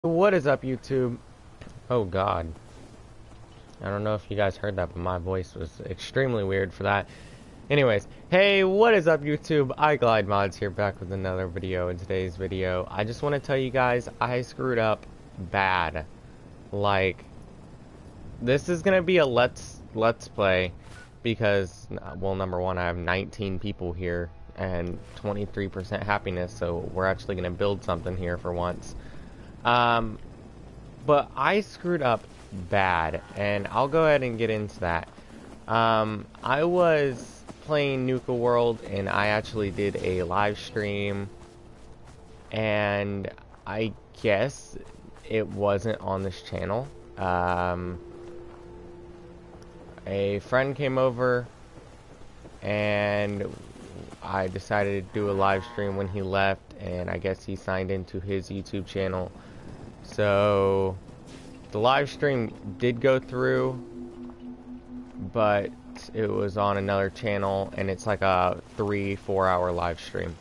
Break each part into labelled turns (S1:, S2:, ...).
S1: What is up, YouTube? Oh God, I don't know if you guys heard that, but my voice was extremely weird for that. Anyways, hey, what is up, YouTube? iGlideMods here, back with another video. In today's video, I just want to tell you guys I screwed up bad. Like, this is gonna be a let's play because, well, number one, I have 19 people here and 23% happiness, so we're actually gonna build something here for once. But I screwed up bad, and I'll go ahead and get into that. I was playing Nuka World, and I actually did a live stream, and I guess it wasn't on this channel. A friend came over, and I decided to do a live stream when he left, and I guess he signed into his YouTube channel. So the live stream did go through, but it was on another channel, and it's like a 3-4 hour live stream.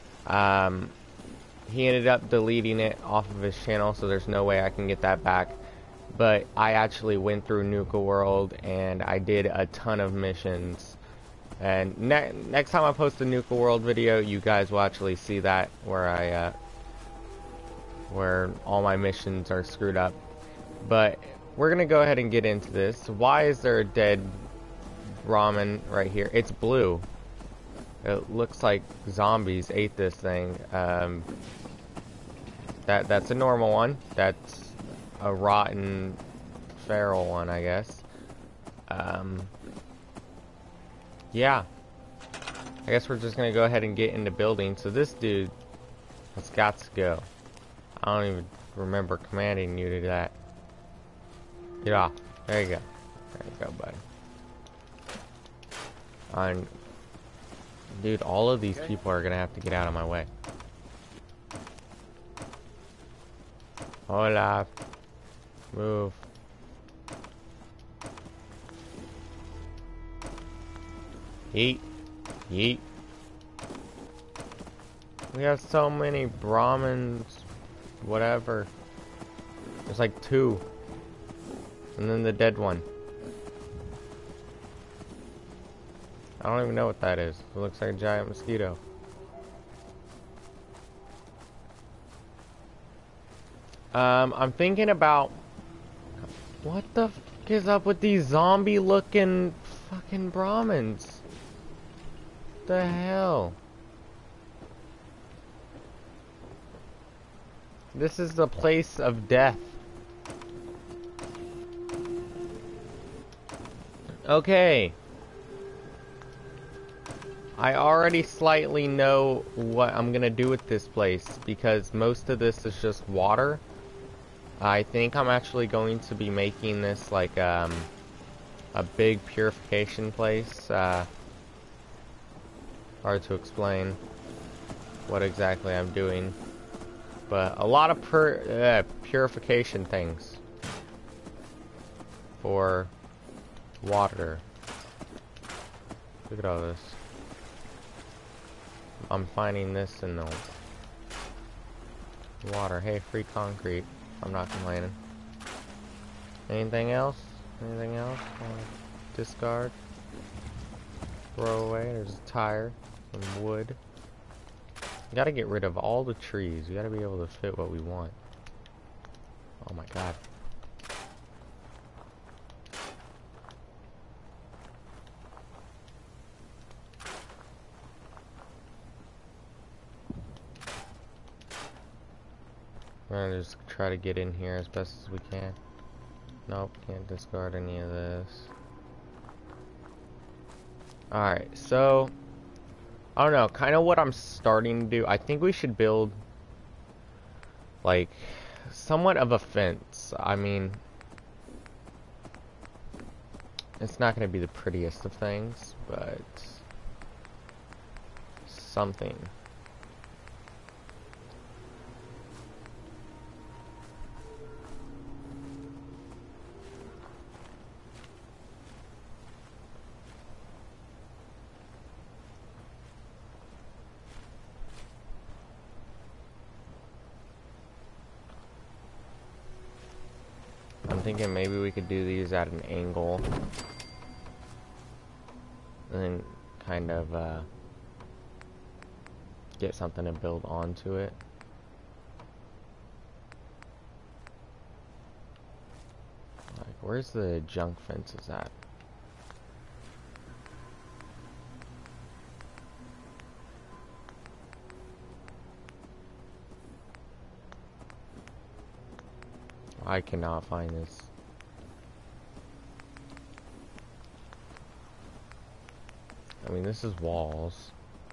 S1: He ended up deleting it off of his channel, so there's no way I can get that back. But I actually went through Nuka World, and I did a ton of missions. And next time I post a Nuka World video, you guys will actually see that, where all my missions are screwed up. But we're gonna go ahead and get into this. Why is there a dead ramen right here? It's blue. It looks like zombies ate this thing. That's a normal one. That's a rotten feral one, I guess. Yeah. I guess we're just gonna go ahead and get into building. So this dude has got to go. I don't even remember commanding you to that. Get off. There you go. There you go, buddy. Dude, all of these people are gonna have to get out of my way. Hola. Move. Yeet. Yeet. We have so many Brahmins. Whatever. There's like 2. And then the dead one. I don't even know what that is. It looks like a giant mosquito. I'm thinking about... What the f is up with these zombie looking fucking Brahmins? The hell? This is the place of death. Okay. I already slightly know what I'm gonna do with this place, because most of this is just water. I think I'm actually going to be making this like a big purification place. Hard to explain what exactly I'm doing, but a lot of purification things for water. Look at all this. I'm finding this in the water. Hey, free concrete. I'm not complaining. Anything else? Anything else? Discard. Throw away. There's a tire. Some wood. We gotta get rid of all the trees. We gotta be able to fit what we want. Oh my god. We're gonna just try to get in here as best as we can. Nope, can't discard any of this. Alright, so I don't know, kind of what I'm starting to do. I think we should build like somewhat of a fence. I mean, it's not going to be the prettiest of things, but something. thinking maybe we could do these at an angle. And then kind of get something to build onto it. Like, where's the junk fences at? I cannot find this. I mean, this is walls.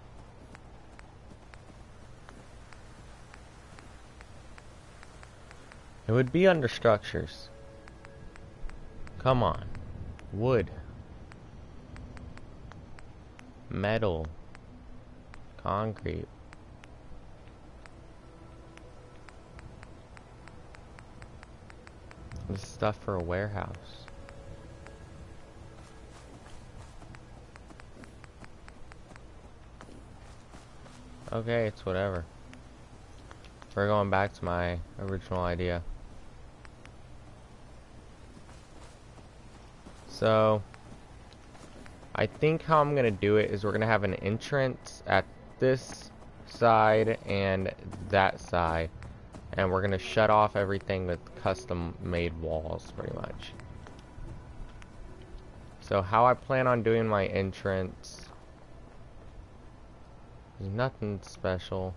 S1: It would be under structures. Come on. Wood. Metal. Concrete. This is stuff for a warehouse. Okay, it's whatever. We're going back to my original idea. So, I think how I'm gonna do it is we're gonna have an entrance at this side and that side. And we're gonna shut off everything with custom made walls, pretty much. So how I plan on doing my entrance is nothing special.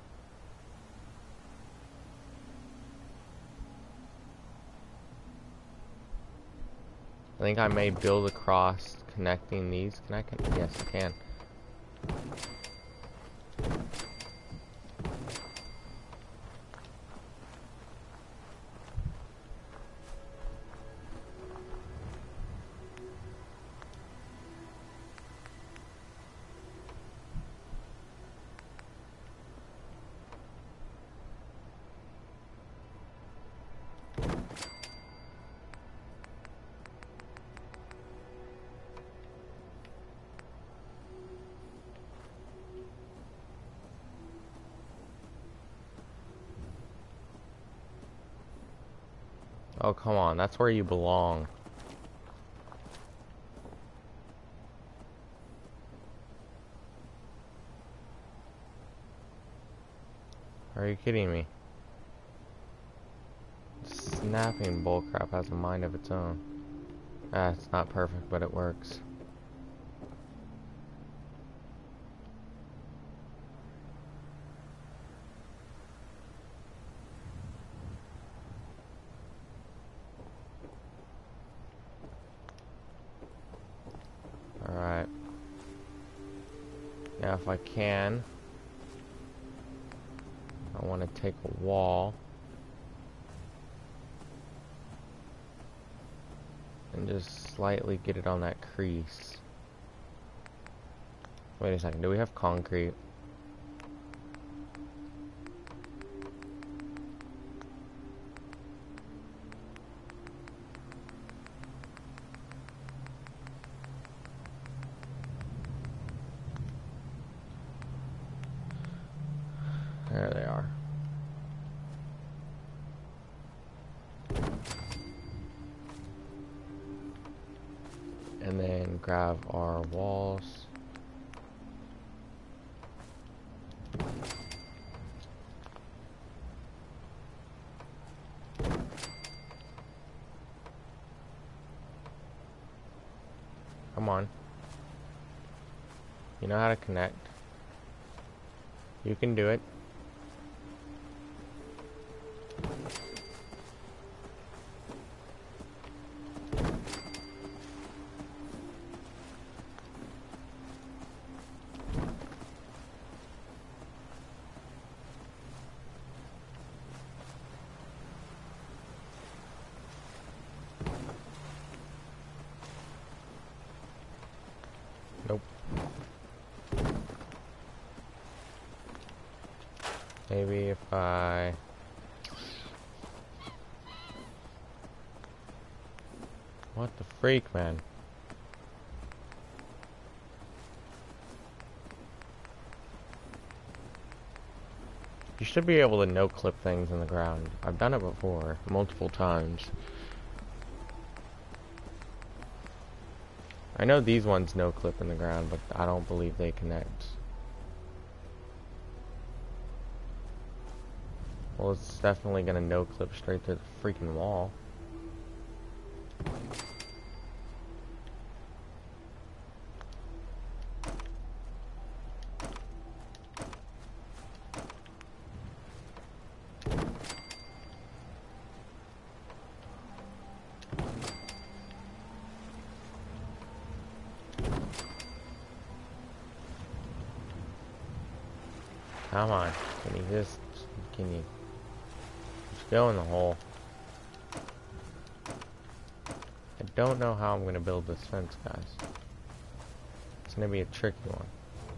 S1: I think I may build across connecting these. Can I connect? Yes, I can. Oh, come on. That's where you belong. Are you kidding me? Snapping bullcrap has a mind of its own. Ah, it's not perfect, but it works. Alright. Now if I can, I want to take a wall and just slightly get it on that crease. Wait a second, do we have concrete? There they are. And then grab our walls. Come on. You know how to connect. You can do it. Nope. Maybe if I... What the freak, man? You should be able to no-clip things in the ground. I've done it before, multiple times. I know these ones no clip in the ground, but I don't believe they connect. Well, it's definitely gonna no clip straight through the freaking wall. Come on, can you just go in the hole? I don't know how I'm gonna build this fence, guys. It's gonna be a tricky one.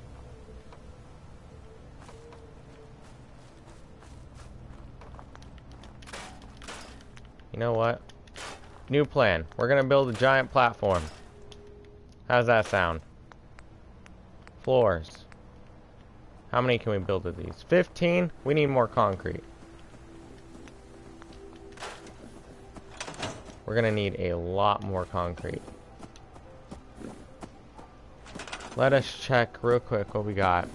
S1: You know what? New plan. We're gonna build a giant platform. How's that sound? Floors. How many can we build of these? 15? We need more concrete. We're gonna need a lot more concrete. Let us check real quick what we got.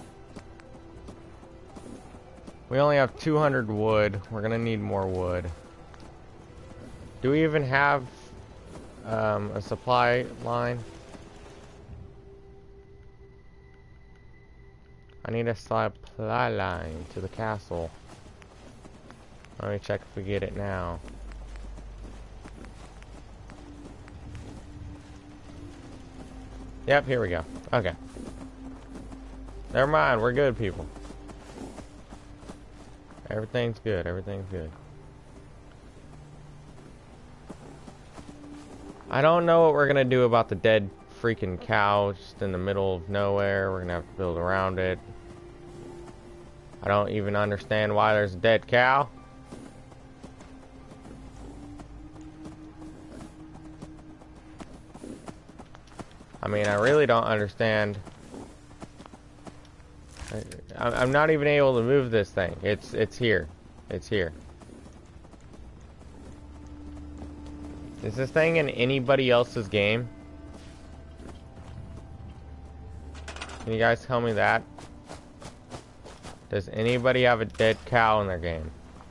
S1: We only have 200 wood. We're gonna need more wood. Do we even have a supply line? I need a supply line to the castle. Let me check if we get it now. Yep, here we go. Okay. Never mind, we're good, people. Everything's good, everything's good. I don't know what we're gonna do about the dead freaking cow just in the middle of nowhere. We're gonna have to build around it. I don't even understand why there's a dead cow. I mean, I really don't understand. I'm not even able to move this thing. It's here. It's here. Is this thing in anybody else's game? Can you guys tell me that? Does anybody have a dead cow in their game?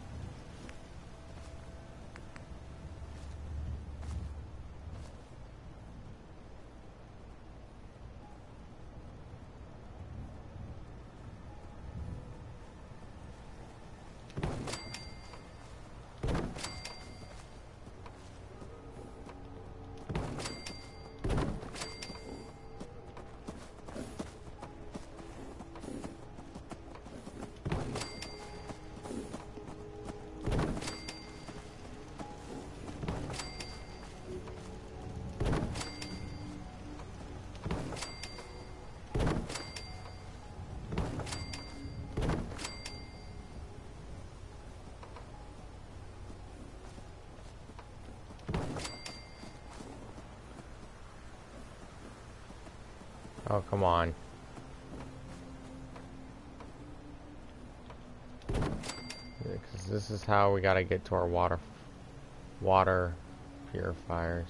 S1: Oh, come on. Because this is how we gotta get to our water purifiers.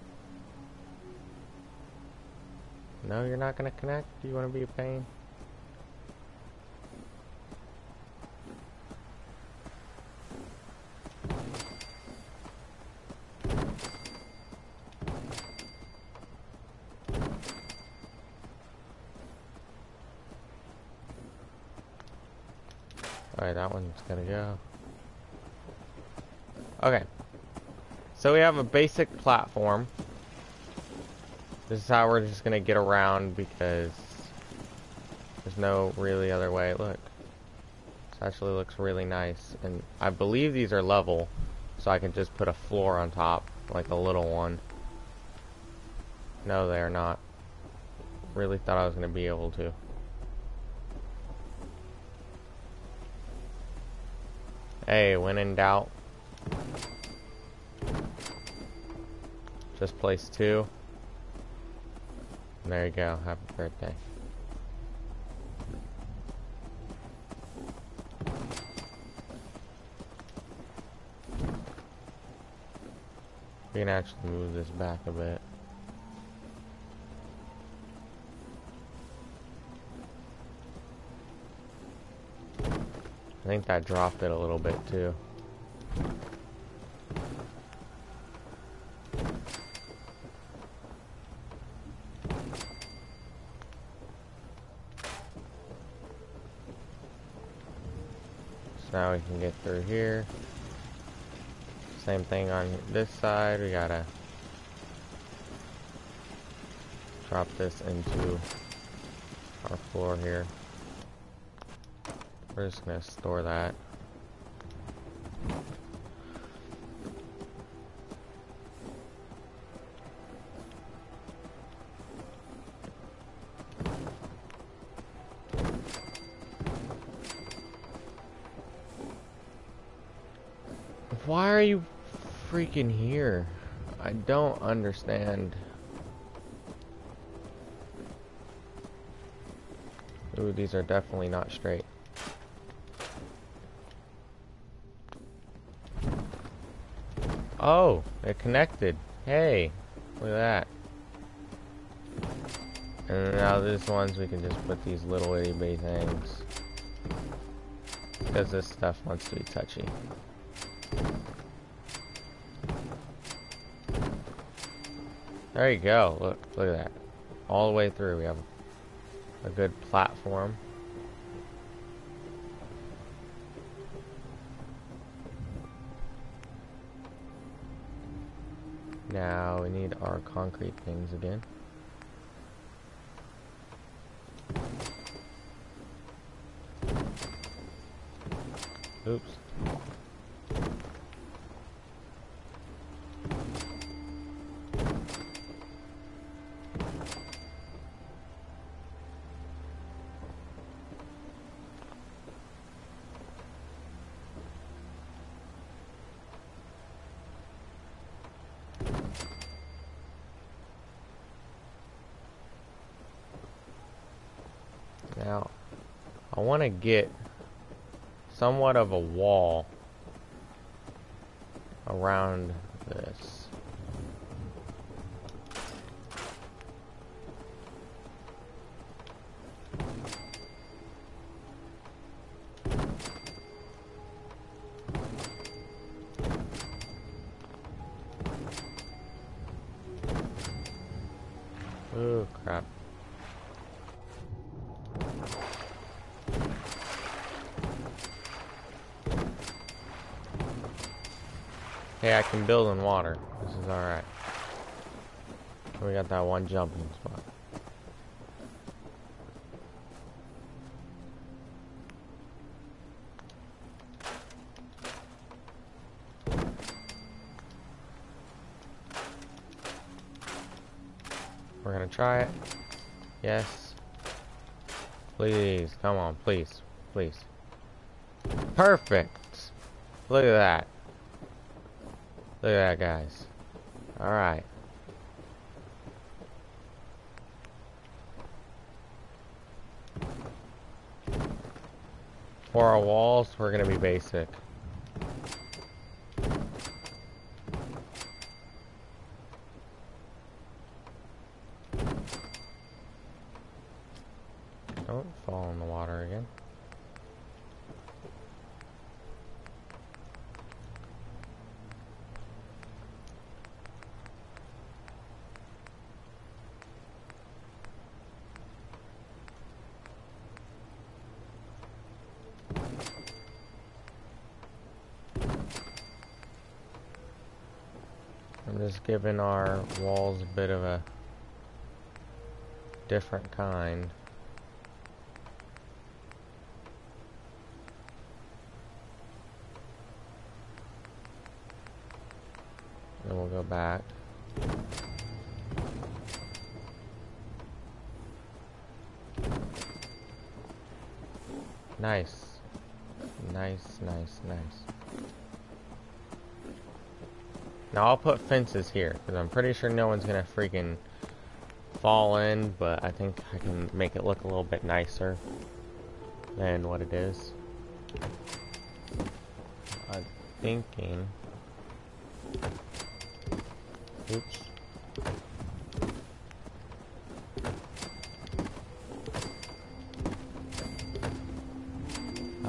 S1: No, you're not gonna connect? Do you want to be a pain? Alright, that one's gonna go. Okay. So we have a basic platform. This is how we're just gonna get around because there's no really other way. Look. This actually looks really nice. And I believe these are level, so I can just put a floor on top, like a little one. No, they are not. Really thought I was gonna be able to. Hey, when in doubt, just place 2. And there you go. Happy birthday. We can actually move this back a bit. think that dropped it a little bit too. So now we can get through here. Same thing on this side. We gotta drop this into our floor here. We're just gonna store that. Why are you freaking here? I don't understand. Ooh, these are definitely not straight. Oh, it connected. Hey, look at that. And now these ones we can just put these little itty bitty things. Because this stuff wants to be touchy. There you go. Look at that. All the way through we have a good platform. Now we need our concrete things again. Oops. Now, I want to get somewhat of a wall around this. Oh, crap. Hey, I can build in water. This is alright. We got that one jumping spot. We're gonna try it. Yes. Please, come on, please. Please. Perfect! Look at that. Look at that, guys. Alright. For our walls, we're gonna be basic. Don't fall in the water again. I'm just giving our walls a bit of a different kind. Then we'll go back. Nice. Nice, nice, nice. Now I'll put fences here, because I'm pretty sure no one's gonna freaking fall in, but I think I can make it look a little bit nicer than what it is. I'm thinking... Oops.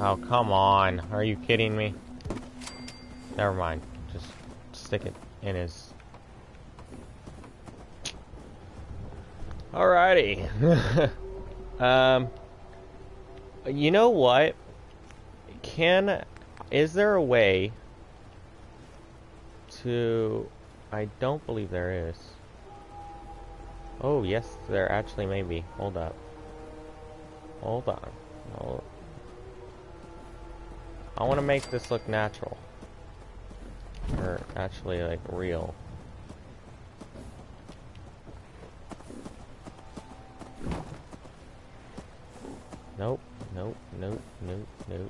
S1: Oh, come on. Are you kidding me? Never mind. Just stick it in his... Alrighty. You know what? Is there a way to... I don't believe there is. Oh, yes, there actually may be. Hold up. Hold on. I want to make this look natural. Or actually, like, real. Nope, nope, nope, nope, nope.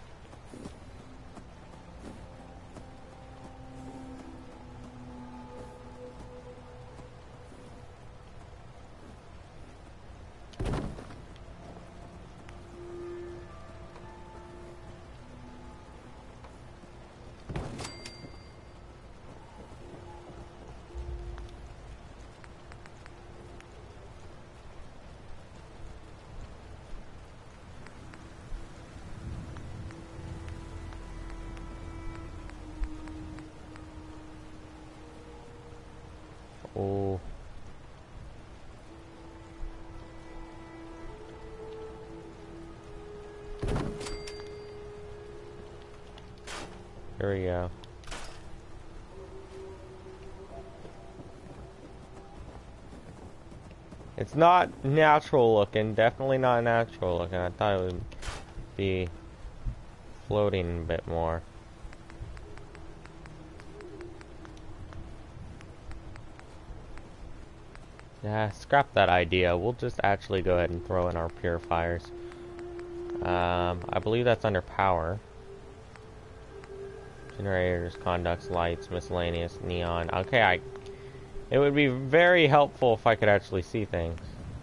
S1: Oh. Here we go. It's not natural looking, definitely not natural looking. I thought it would be floating a bit more. Yeah, scrap that idea. We'll just actually go ahead and throw in our purifiers. I believe that's under power. Generators, conducts, lights, miscellaneous, neon. Okay, it would be very helpful if I could actually see things.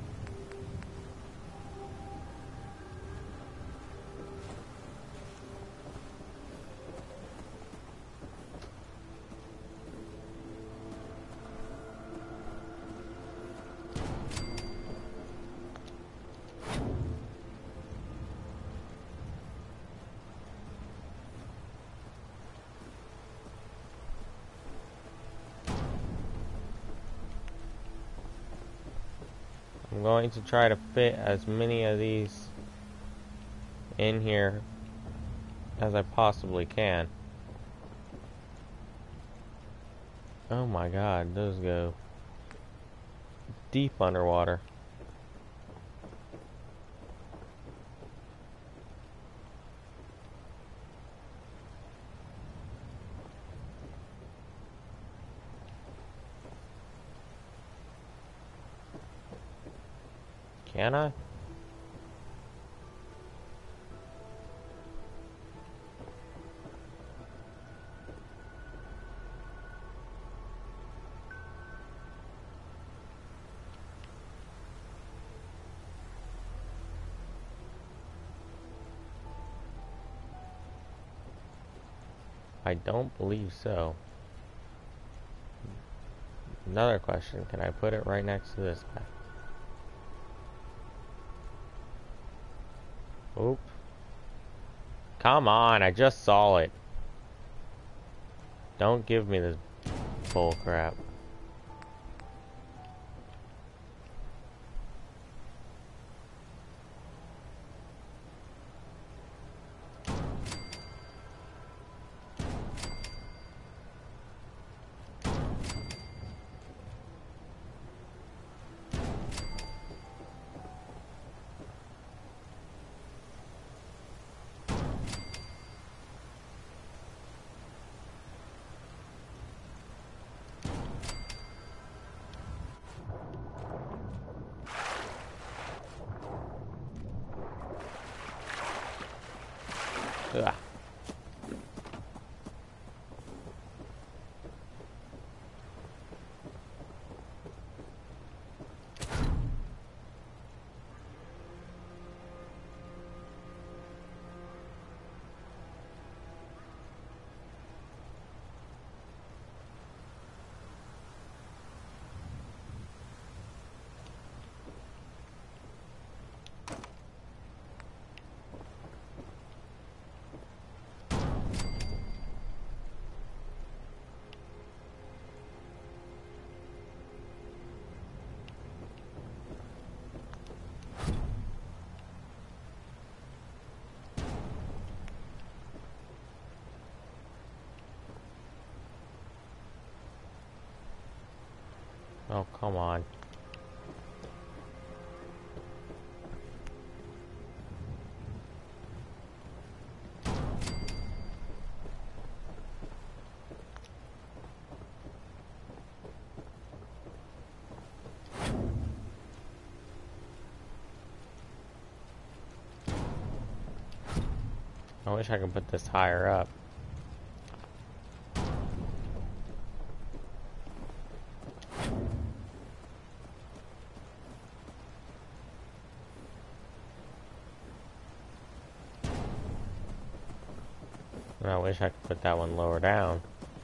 S1: I'm going to try to fit as many of these in here as I possibly can. Oh my god, those go deep underwater. Can I? I don't believe so. Another question, can I put it right next to this guy? Oop. Come on, I just saw it. Don't give me this bull crap. Oh, come on. I wish I could put this higher up. And I wish I could put that one lower down.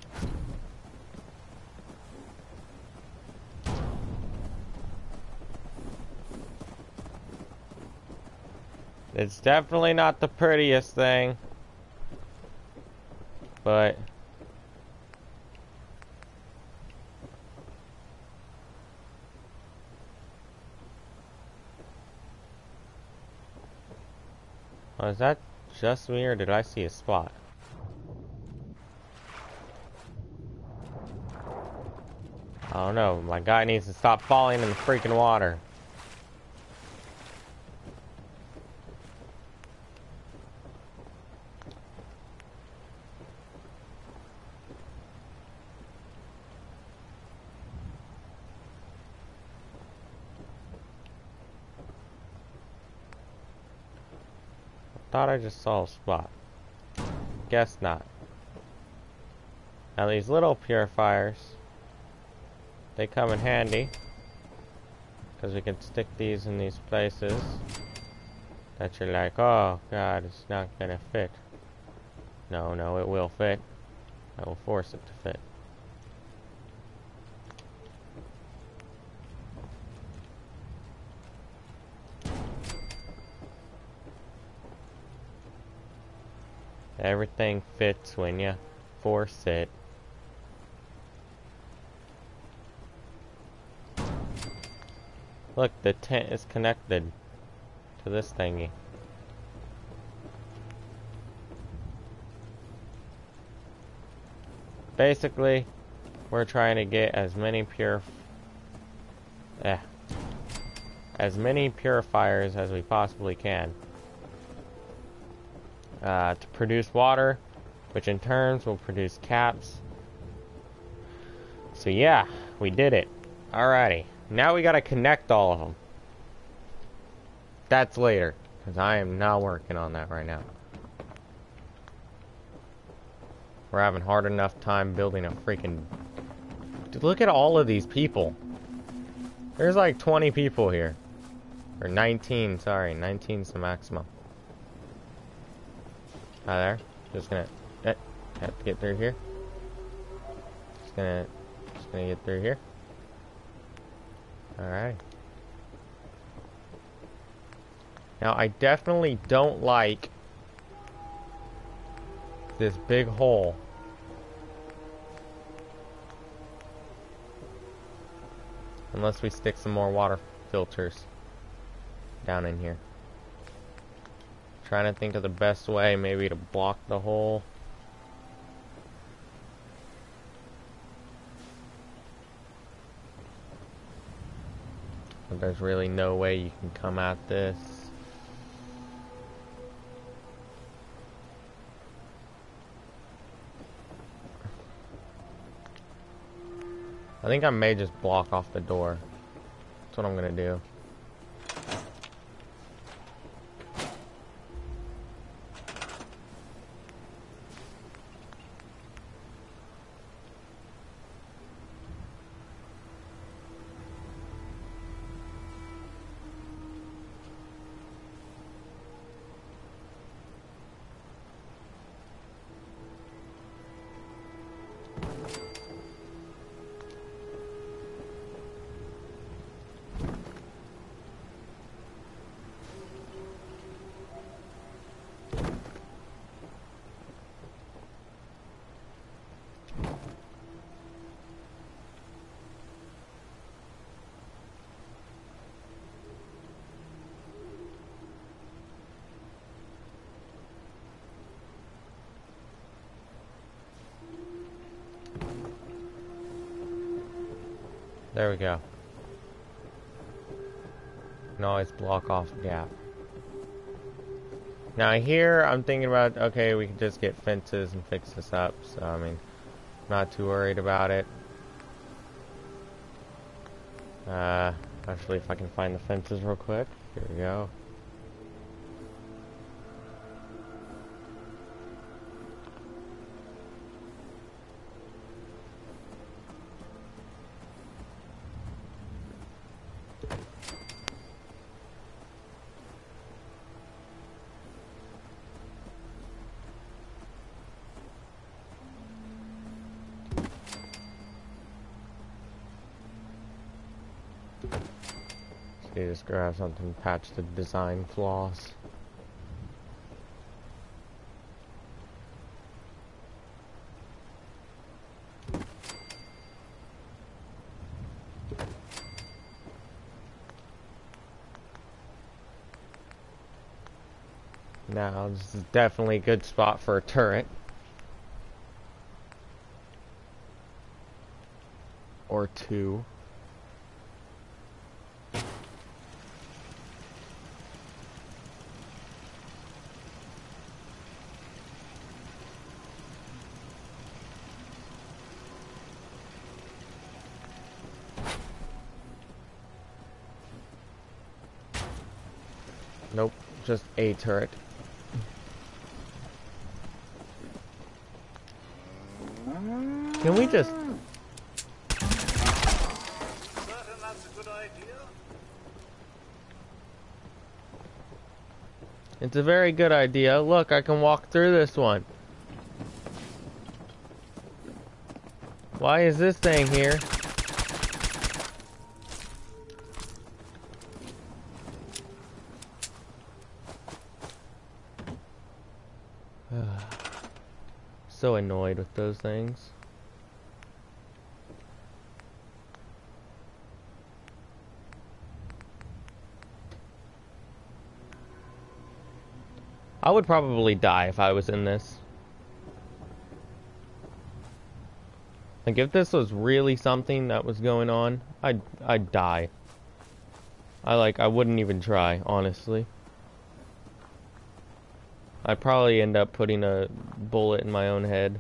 S1: It's definitely not the prettiest thing, but is that just me or did I see a spot? I don't know. My guy needs to stop falling in the freaking water. Thought I just saw a spot. Guess not. Now these little purifiers, they come in handy because we can stick these in these places that you're like, oh god, it's not gonna fit. No, no, it will fit. I will force it to fit. Everything fits when you force it. Look, the tent is connected to this thingy. Basically, we're trying to get as many purifiers as we possibly can to produce water, which in turn will produce caps. So yeah, we did it. Alrighty, now we gotta connect all of them. That's later, because I am not working on that right now. We're having hard enough time building a freaking... Dude, look at all of these people. There's like 20 people here. Or 19, sorry. 19's the maximum. Hi there. Just gonna... have to get through here. Just gonna get through here. Alright. Now, I definitely don't like this big hole. Unless we stick some more water filters down in here. Trying to think of the best way maybe to block the hole. But there's really no way you can come at this. I think I may just block off the door. That's what I'm gonna do. There we go. You can always block off a gap. Now here, I'm thinking about, okay, we can just get fences and fix this up. So, I mean, not too worried about it. Actually, if I can find the fences real quick. Here we go. You just grab something, patch the design flaws. Now, this is definitely a good spot for a turret. Or two. Nope, just a turret. Can we just... It's a very good idea. Look, I can walk through this one. Why is this thing here? So annoyed with those things. I would probably die if I was in this. Like, if this was really something that was going on, I'd die. I wouldn't even try, honestly. I'd probably end up putting a bullet in my own head.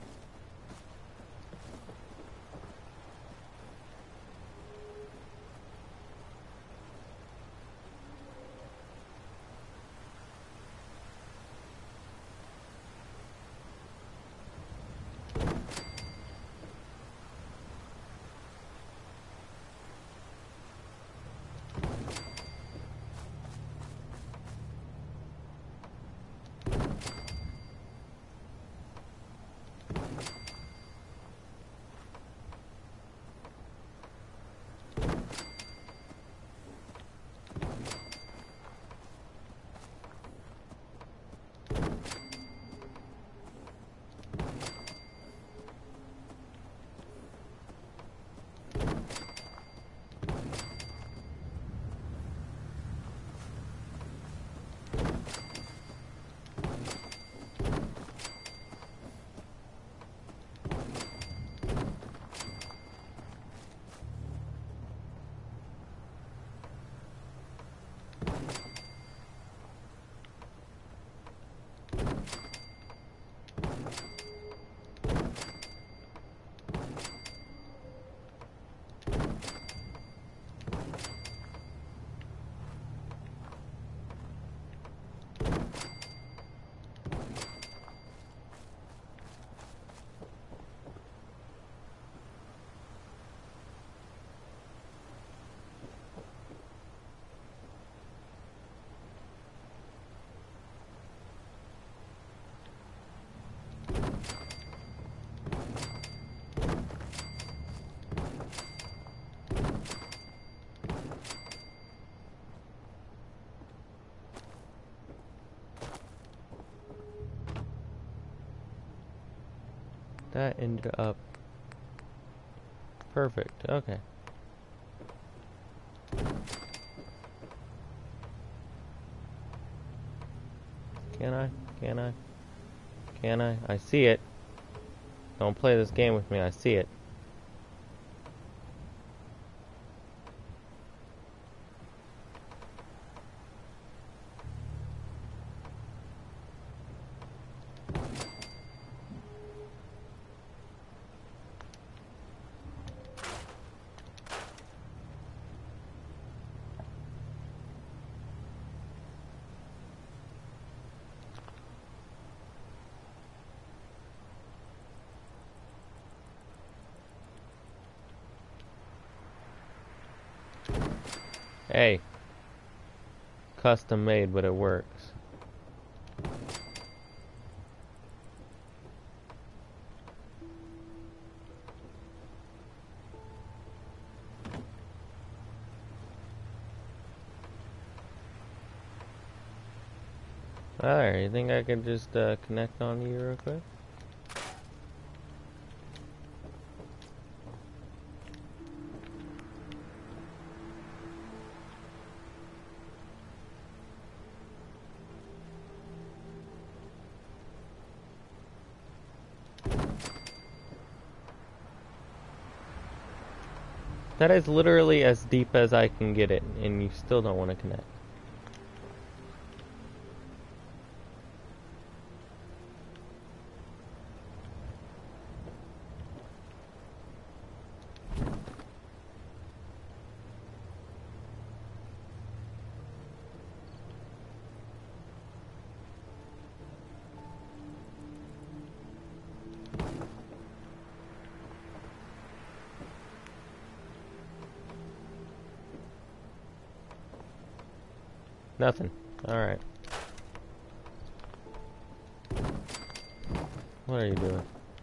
S1: That ended up perfect. Okay. Can I? Can I? Can I? I see it. Don't play this game with me. I see it. Hey. Custom made, but it works. Alright, you think I could just connect on you real quick? That is literally as deep as I can get it, and you still don't want to connect. Nothing. Alright. What are you doing?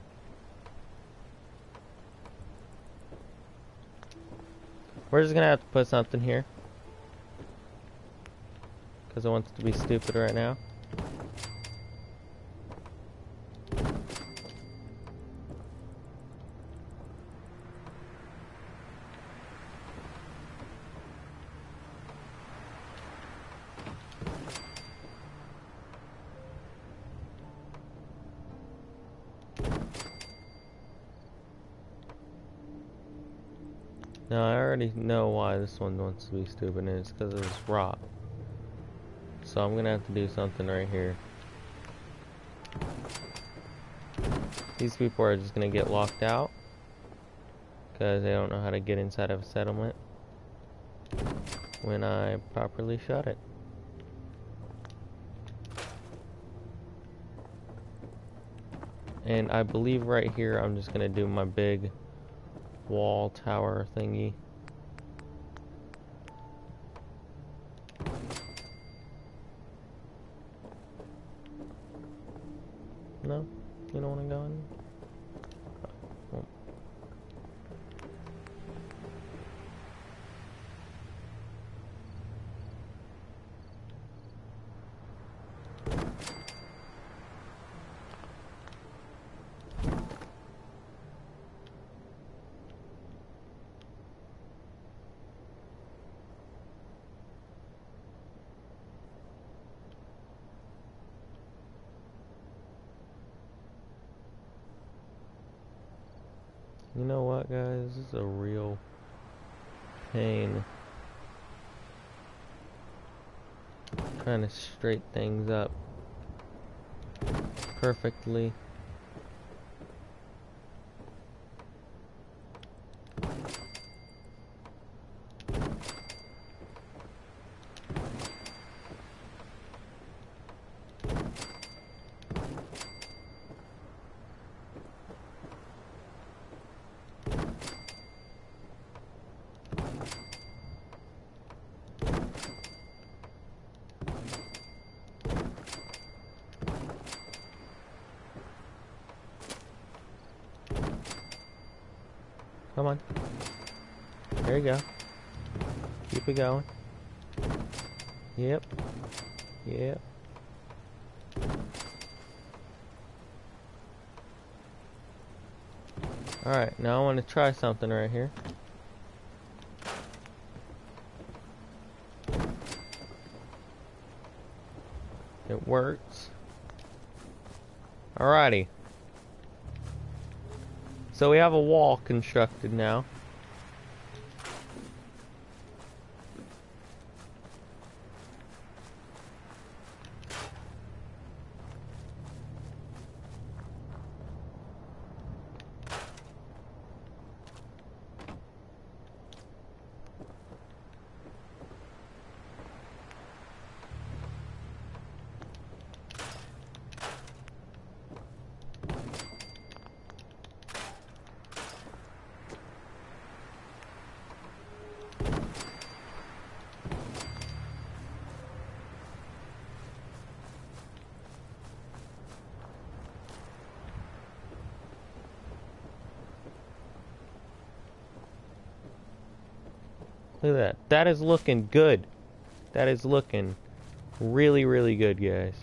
S1: We're just gonna have to put something here. Because it wants to be stupid right now. Now I already know why this one wants to be stupid, and it's because of this rock. So I'm gonna have to do something right here. These people are just gonna get locked out because they don't know how to get inside of a settlement when I properly shut it. And I believe right here I'm just gonna do my big wall tower thingy. No? You don't want to go in? Oh. You know what, guys? This is a real pain. Trying to straighten things up perfectly. Come on. There you go. Keep it going. Yep. Yep. Alright, now I want to try something right here. It works. Alrighty. So we have a wall constructed now. Look at that. That is looking good. That is looking really, really good, guys.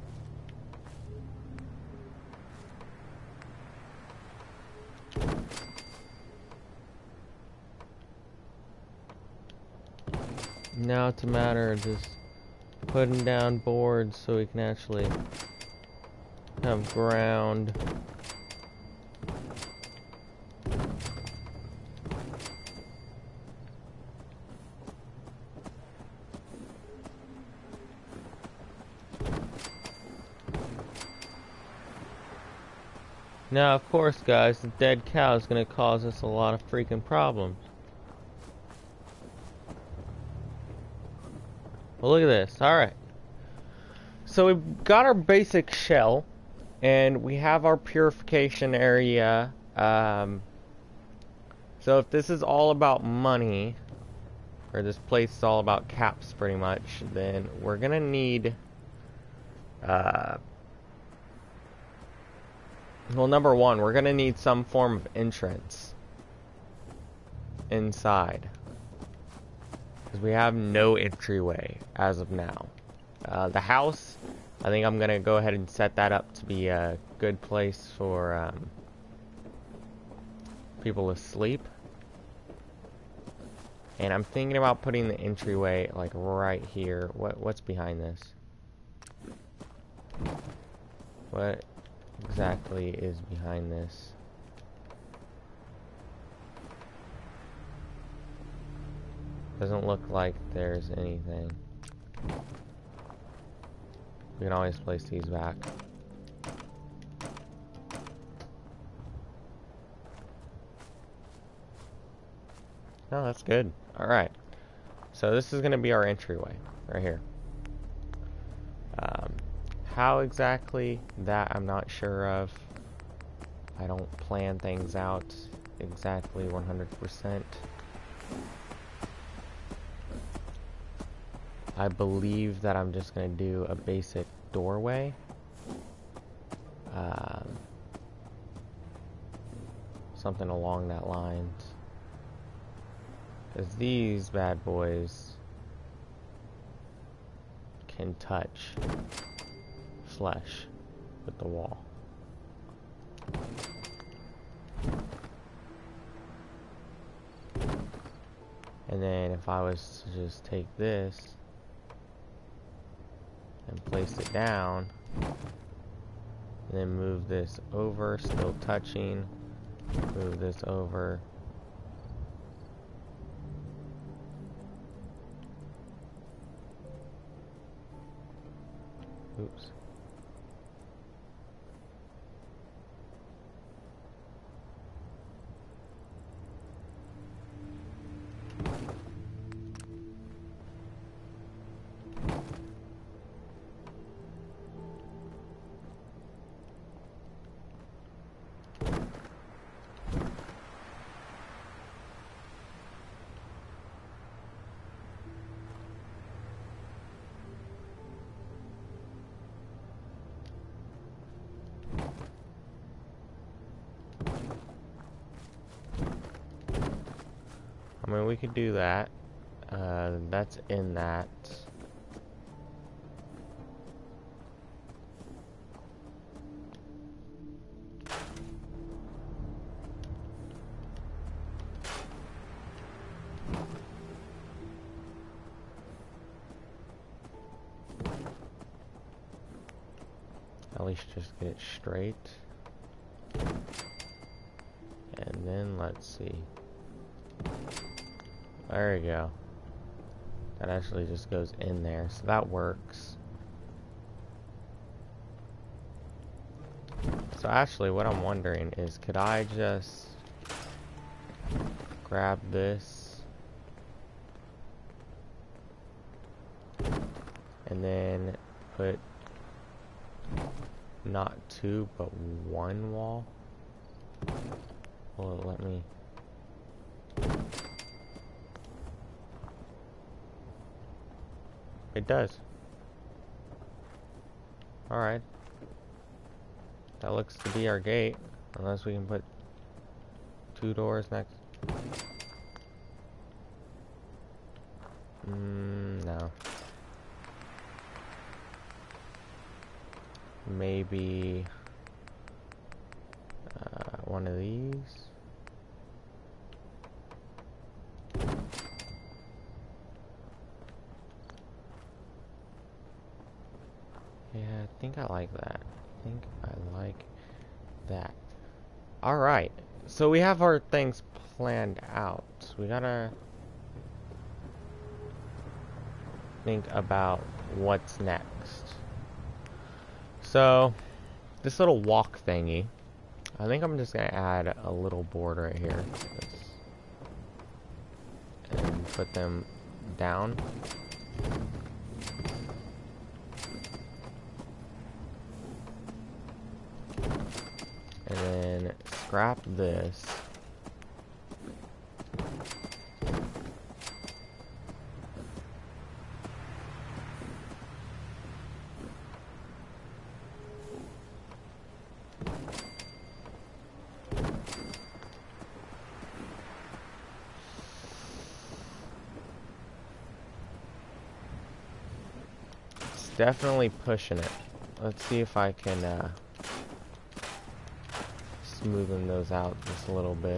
S1: Now it's a matter of just putting down boards so we can actually have ground. Now, of course, guys, the dead cow is going to cause us a lot of freaking problems. Well, look at this. Alright. So we've got our basic shell, and we have our purification area. So if this is all about money, or this place is all about caps pretty much, then we're going to need... well, number one, we're going to need some form of entrance inside. Because we have no entryway as of now. The house, I think I'm going to go ahead and set that up to be a good place for people to sleep. And I'm thinking about putting the entryway like right here. What's behind this? What exactly is behind this? Doesn't look like there's anything. We can always place these back. Oh, that's good. Alright. So this is going to be our entryway right here. How exactly, that I'm not sure of. I don't plan things out exactly 100%. I believe that I'm just going to do a basic doorway. Something along that lines. Because these bad boys can touch flesh with the wall. And then if I was to just take this and place it down, and then move this over, still touching, move this over. Oops. I mean, we could do that. That's in that. At least just get it straight. And then let's see. There we go. That actually just goes in there, so that works. So actually what I'm wondering is, could I just grab this and then put not two but one wall? Will it let me? It does. Alright. That looks to be our gate. Unless we can put two doors next. No. Maybe one of these. Yeah, I think I like that. I think I like that. Alright, so we have our things planned out. We gotta think about what's next. So, this little walk thingy, I think I'm just gonna add a little board right here. And put them down. And then scrap this. It's definitely pushing it. Let's see if I can smoothen those out just a little bit.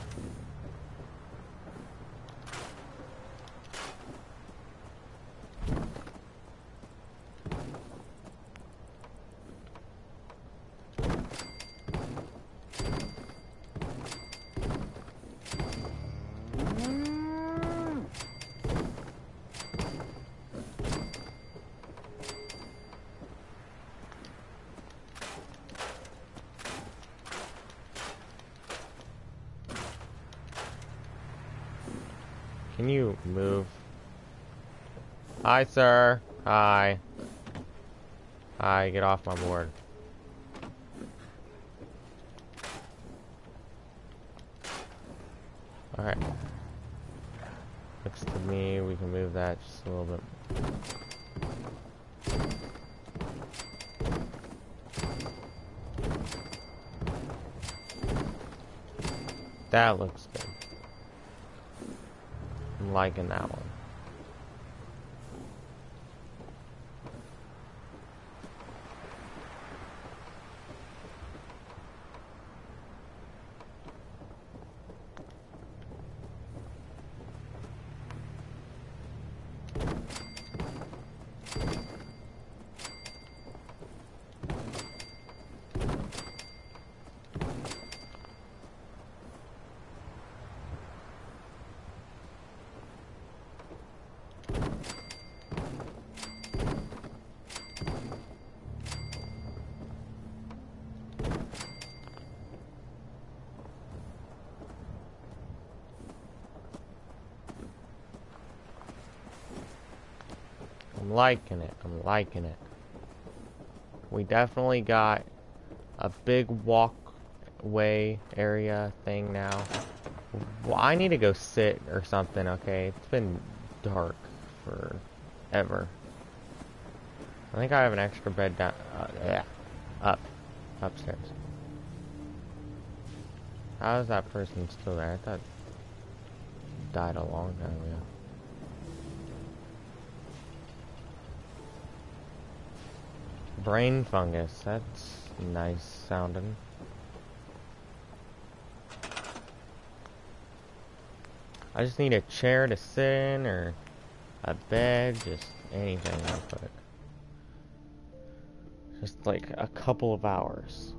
S1: Can you move? Hi, sir. Hi. Hi, get off my board. Alright. Looks to me, we can move that just a little bit. That looks good. I'm liking that one. I'm liking it. I'm liking it. We definitely got a big walkway area thing now. Well, I need to go sit or something, okay? It's been dark forever. I think I have an extra bed down. Yeah. Upstairs. How is that person still there? I thought he died a long time ago. Brain fungus. That's nice sounding. I just need a chair to sit in or a bed, just anything real quick. Just like a couple of hours.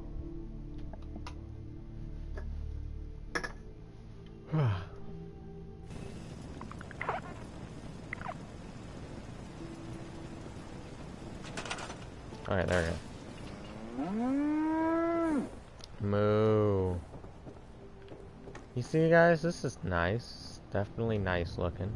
S1: Alright, there we go. Moo. You see, guys, this is nice. Definitely nice looking.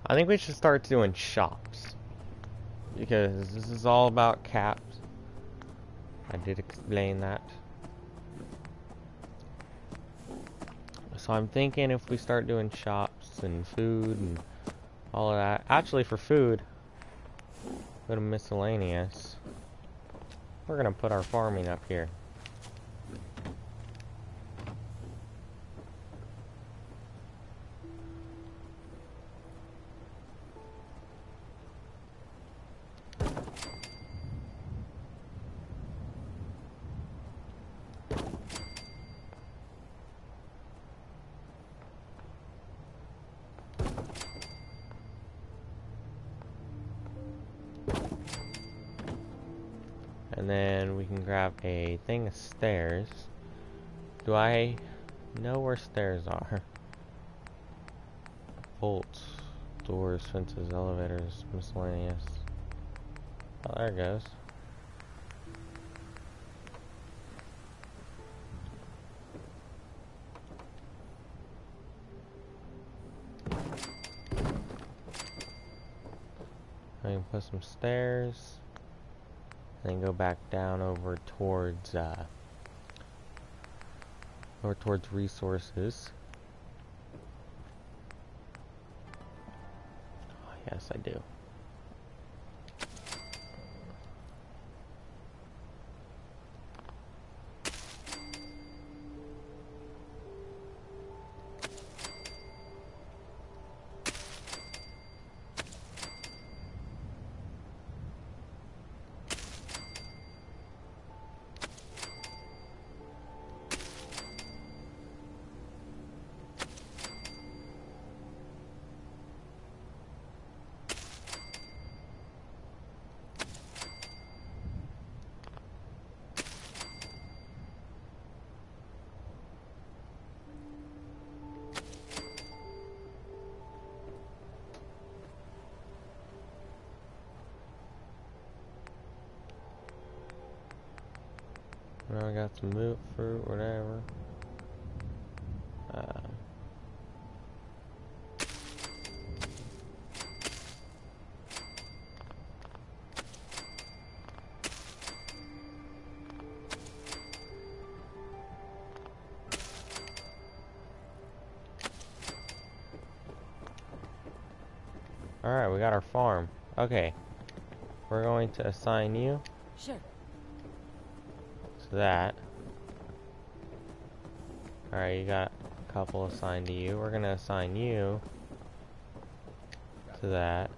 S1: I think we should start doing shops. Because this is all about caps. I did explain that. So I'm thinking if we start doing shops and food and all of that. Actually, for food, go to miscellaneous. We're gonna put our farming up here. And then we can grab a thing of stairs. Do I know where stairs are? Bolts, doors, fences, elevators, miscellaneous. Oh, there it goes. I can put some stairs. And then go back down over towards resources. Oh, yes, I do. Now I got some milk, fruit, whatever. Alright, we got our farm. Okay. We're going to assign you.
S2: Sure.
S1: To that. Alright, you got a couple assigned to you. We're gonna assign you to that.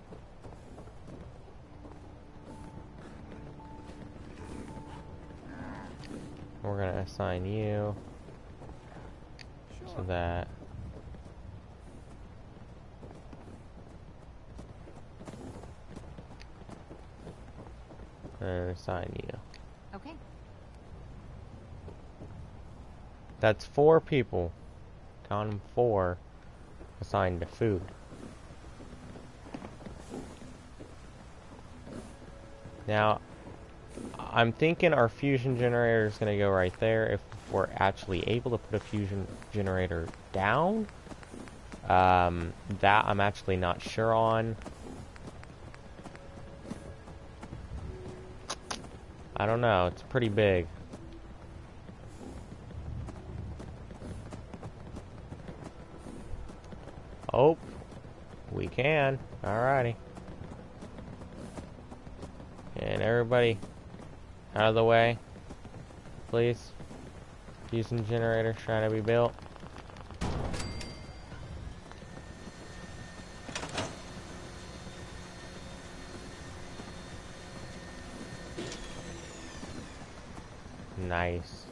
S1: We're gonna assign you to that. And assign you.
S2: Okay.
S1: That's 4 people. Count them, 4 assigned to food. Now, I'm thinking our fusion generator is going to go right there if we're actually able to put a fusion generator down. That I'm actually not sure on. I don't know, it's pretty big. Oh, we can. Alrighty. And everybody out of the way, please. Fusion generator trying to be built. Nice.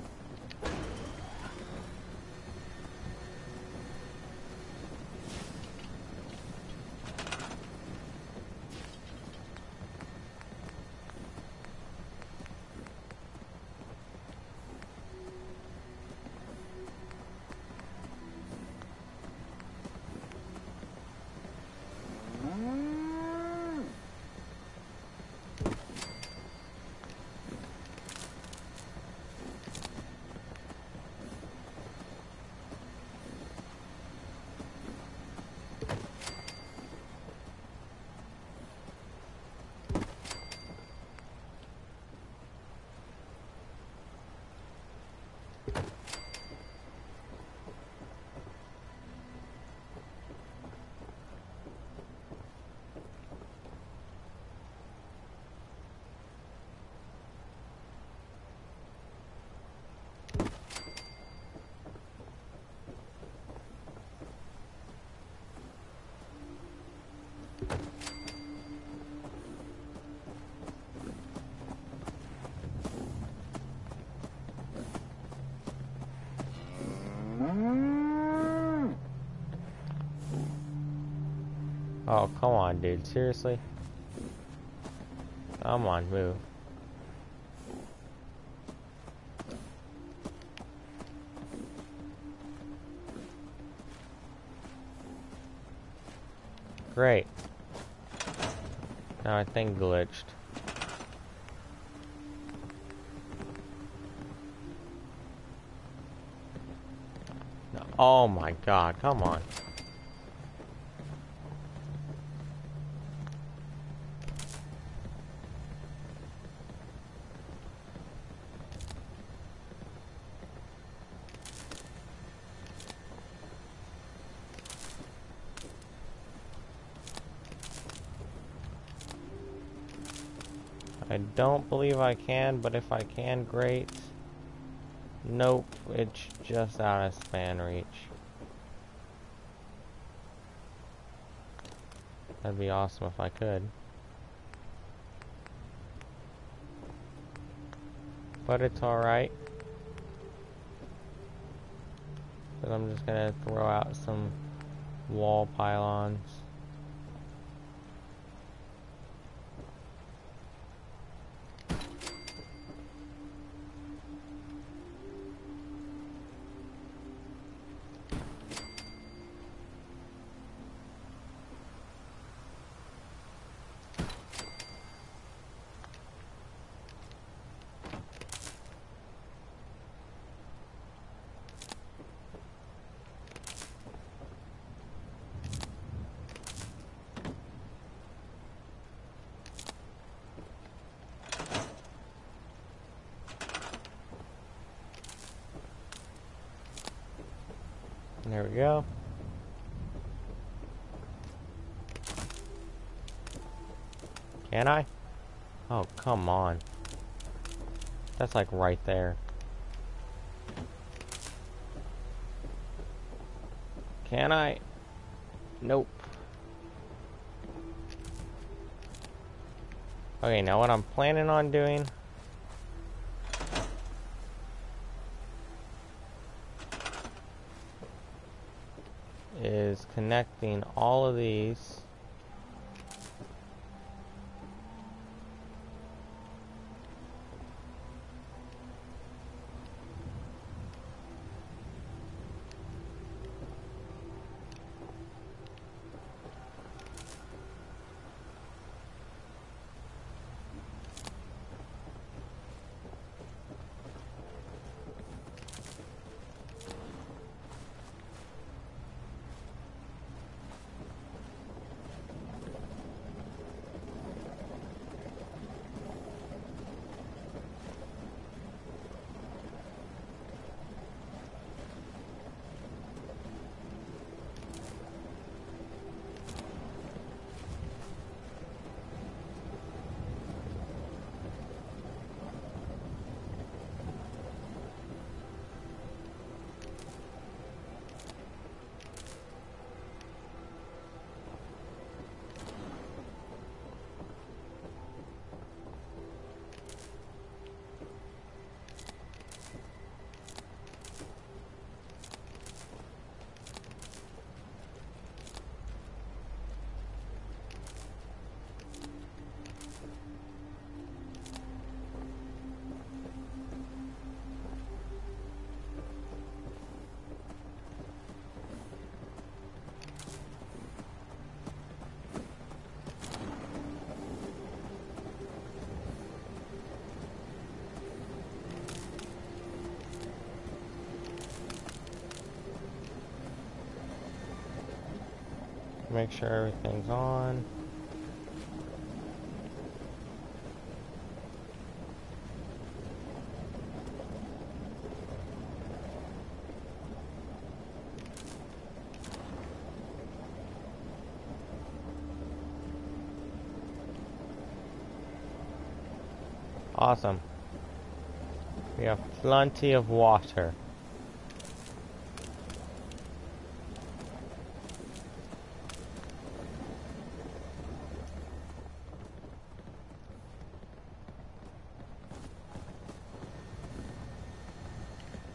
S1: Oh, come on, dude. Seriously? Come on, move. Great. Now I think glitched. No. Oh my god, come on. I don't believe I can, but if I can, great. Nope, it's just out of span reach. That'd be awesome if I could. But it's alright. Because I'm just gonna throw out some wall pylons. There we go. Can I? Oh, come on. That's like right there. Can I? Nope. Okay, now what I'm planning on doing is connecting all of these make sure everything's on. Awesome. We have plenty of water.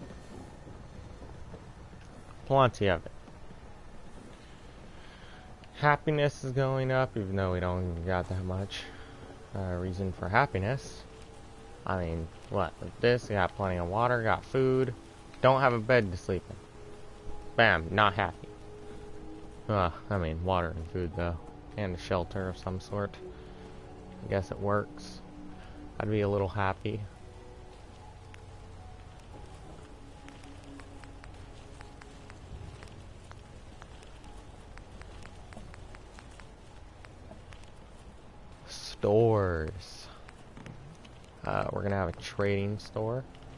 S1: Plenty of it. Happiness is going up, even though we don't even got that much reason for happiness. I mean, what? With this, we got plenty of water, got food, don't have a bed to sleep in. Bam, not happy. I mean, water and food, though. And a shelter of some sort. I guess it works. I'd be a little happy. Stores. We're gonna have a trading store.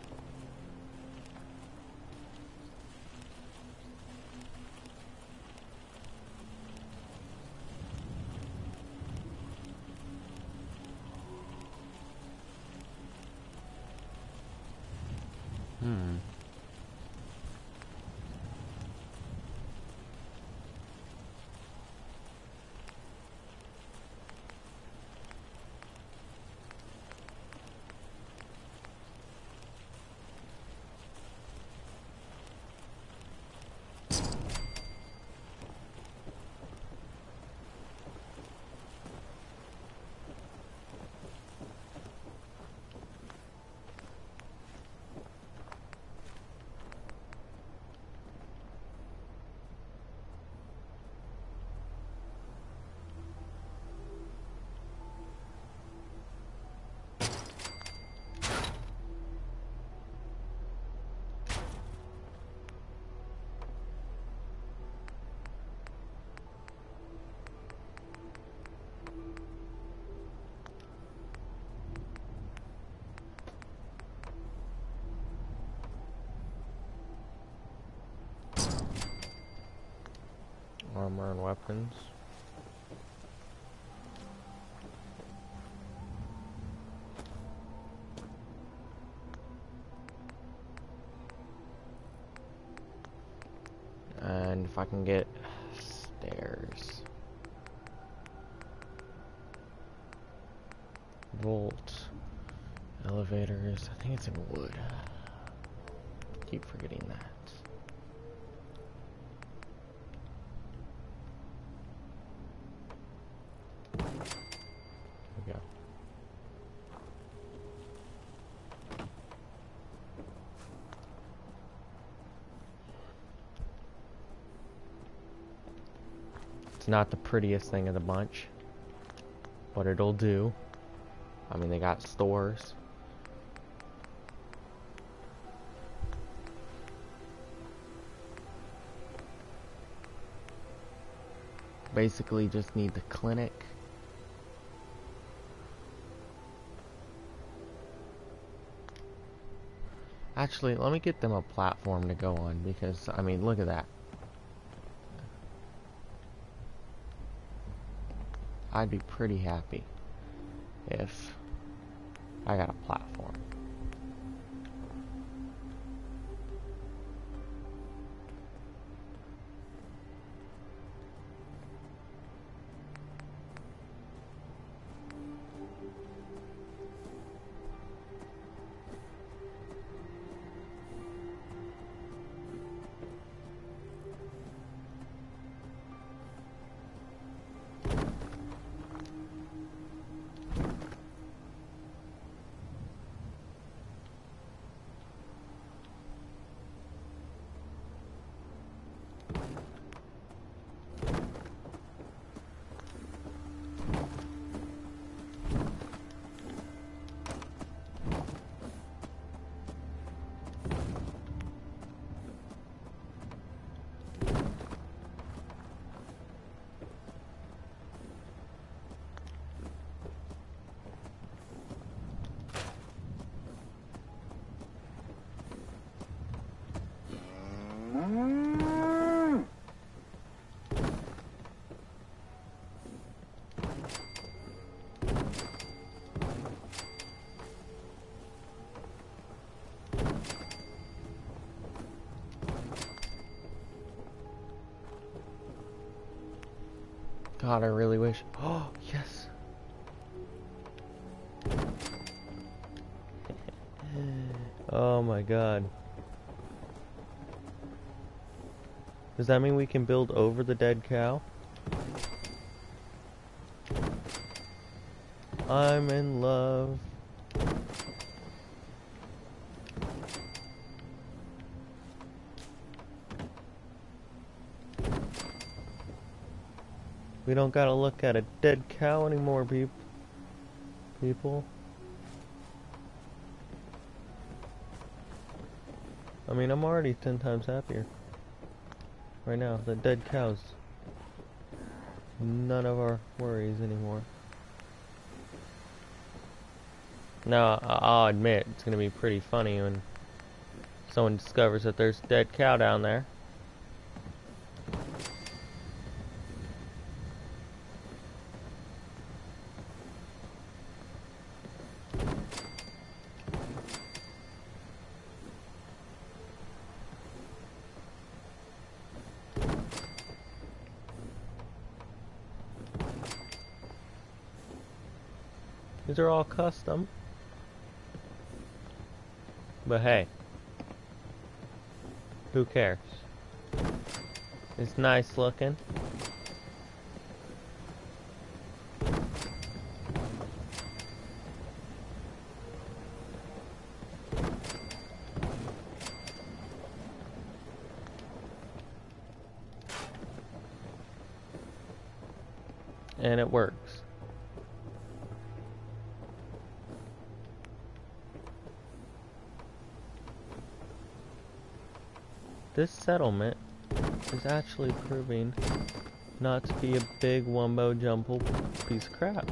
S1: Armor and weapons. And if I can get stairs. Vault. Elevators. I think it's in wood. Keep forgetting that. It's not the prettiest thing of the bunch, but it'll do. I mean, they got stores. Basically just need the clinic. Actually, let me get them a platform to go on, because, I mean, look at that. I'd be pretty happy if I got a platform. God, I really wish. Oh, yes. Oh my God. Does that mean we can build over the dead cow? I'm in love. We don't gotta look at a dead cow anymore, people. I mean, I'm already 10 times happier. Right now, the dead cows. None of our worries anymore. Now, I'll admit, it's gonna be pretty funny when someone discovers that there's a dead cow down there. These are all custom. But hey, who cares? It's nice looking. And it works. This settlement is actually proving not to be a big wumbo jumbo piece of crap.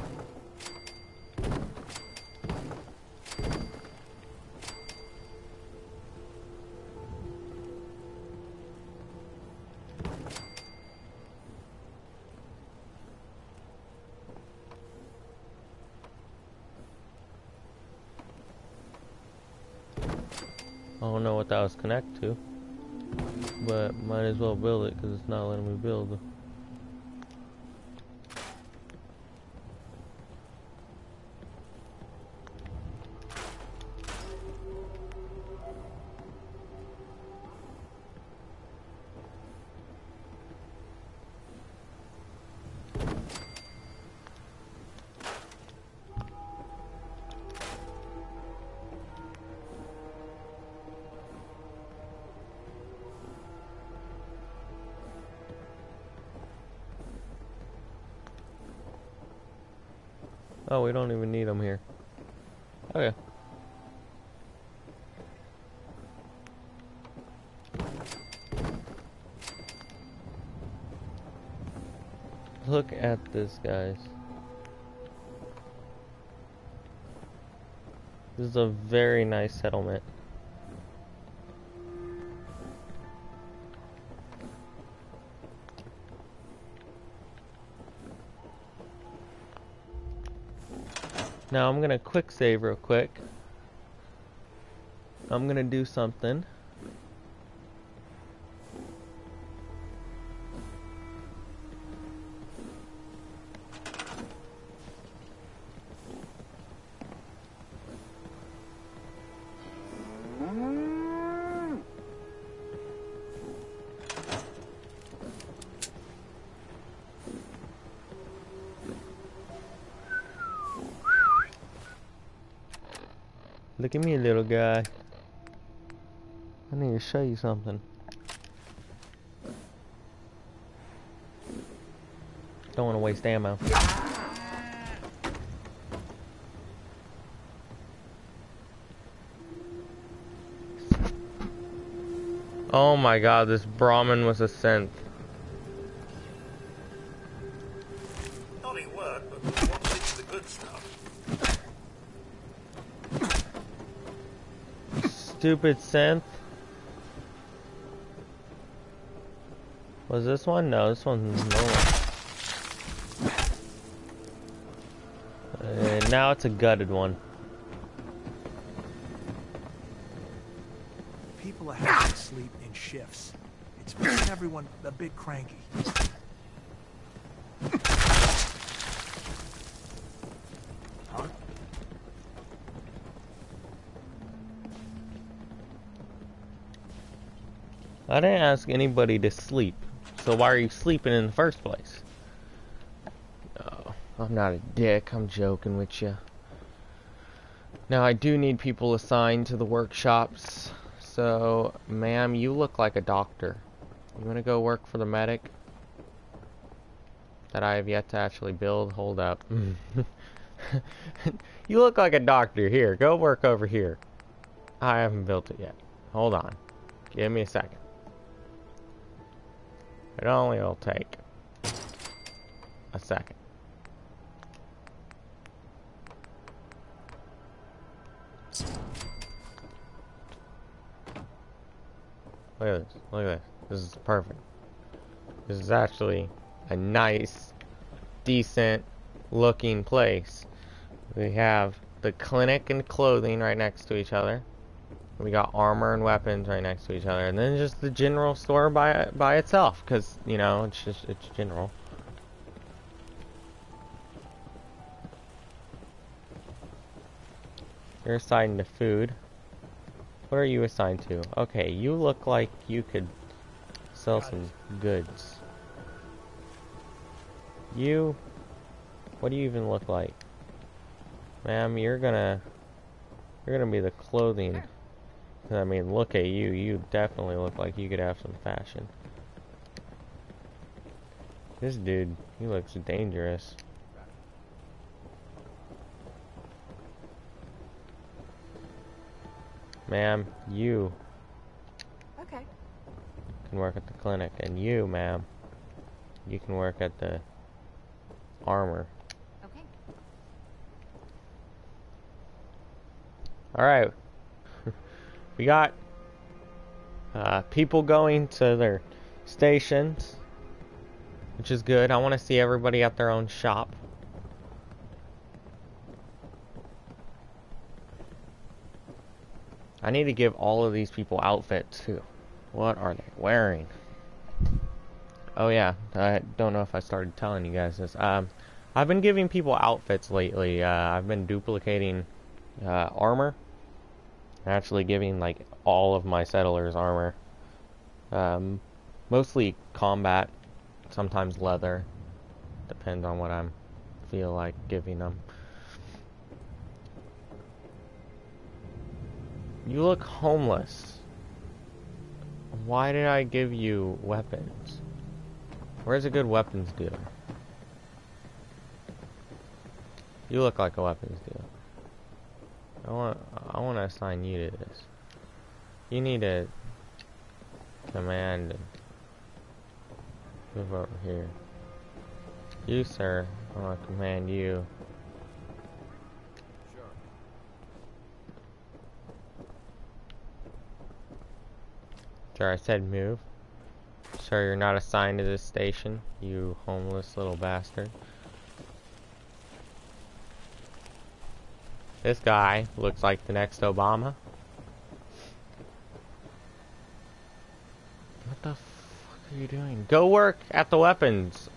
S1: I don't know what that was connected to. But might as well build it because it's not letting me build. Oh, we don't even need them here. Okay. Look at this, guys. This is a very nice settlement. Now I'm gonna quick save real quick. I'm gonna do something. Look at me, little guy. I need to show you something. Don't want to waste ammo. Oh my god, this Brahmin was a synth.
S2: Naughty work, but what leads to the good stuff?
S1: Stupid synth. Was this one? No, this one's normal. Now it's a gutted one.
S2: People are having to sleep in shifts. It's making everyone a bit cranky. Huh?
S1: I didn't ask anybody to sleep, so why are you sleeping in the first place? Oh. I'm not a dick, I'm joking with you. Now I do need people assigned to the workshops. So, ma'am, you look like a doctor. You wanna go work for the medic? That I have yet to actually build? Hold up. You look like a doctor. Here, go work over here. I haven't built it yet. Hold on. Give me a second. It only will take a second. Look at this. Look at this. This is perfect. This is actually a nice, decent looking place. We have the clinic and clothing right next to each other. We got armor and weapons right next to each other, and then just the general store by itself, because you know it's general. You're assigned to food. What are you assigned to? Okay, you look like you could sell some goods. You, what do you even look like? Ma'am, you're gonna be the clothing. I mean, look at you. You definitely look like you could have some fashion. This dude, he looks dangerous. Ma'am, you can work at the clinic, and you, ma'am, you can work at the armor.
S3: Okay.
S1: Alright. We got people going to their stations, which is good. I want to see everybody at their own shop. I need to give all of these people outfits too. What are they wearing? Oh yeah, I don't know if I started telling you guys this. I've been giving people outfits lately. I've been duplicating armor. Actually giving like all of my settlers armor. Mostly combat, sometimes leather. Depends on what I feel like giving them. You look homeless. Why did I give you weapons? Where's a good weapons dealer? You look like a weapons dealer. I want to assign you to this. You need to command and move over here. You, sir, I want to command you.
S2: Sure.
S1: Sir, I said move. Sir, you're not assigned to this station, you homeless little bastard. This guy looks like the next Obama. What the fuck are you doing? Go work at the weapons.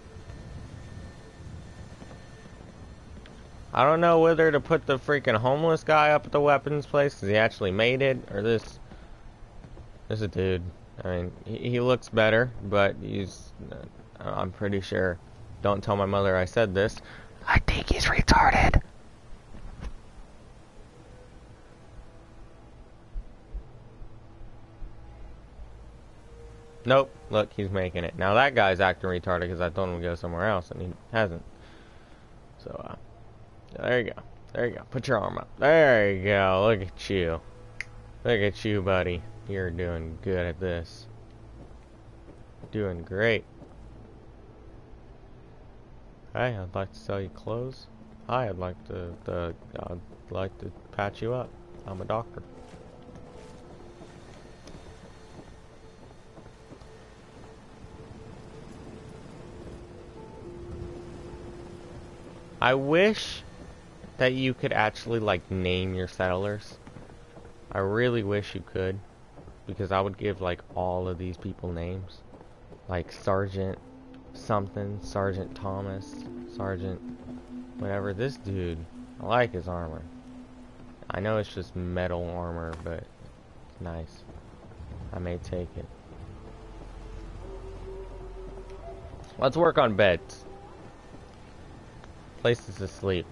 S1: I don't know whether to put the freaking homeless guy up at the weapons place because he actually made it, or this is a dude. I mean, he looks better, but he's, I'm pretty sure, don't tell my mother I said this, I think he's retarded. Nope, look, he's making it. Now that guy's acting retarded because I told him to go somewhere else and he hasn't. So, there you go. There you go. Put your arm up. There you go. Look at you. Look at you, buddy. You're doing good at this. Doing great. Hey, I'd like to sell you clothes. Hi, I'd like to patch you up. I'm a doctor. I wish that you could actually like name your settlers. I really wish you could, because I would give like all of these people names, like Sergeant something, Sergeant Thomas, Sergeant whatever. This dude, I like his armor. I know it's just metal armor, but it's nice. I may take it. Let's work on beds. Places to sleep.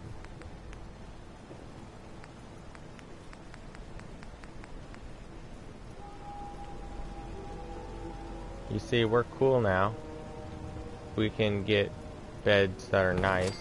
S1: You see, we're cool now. We can get beds that are nice.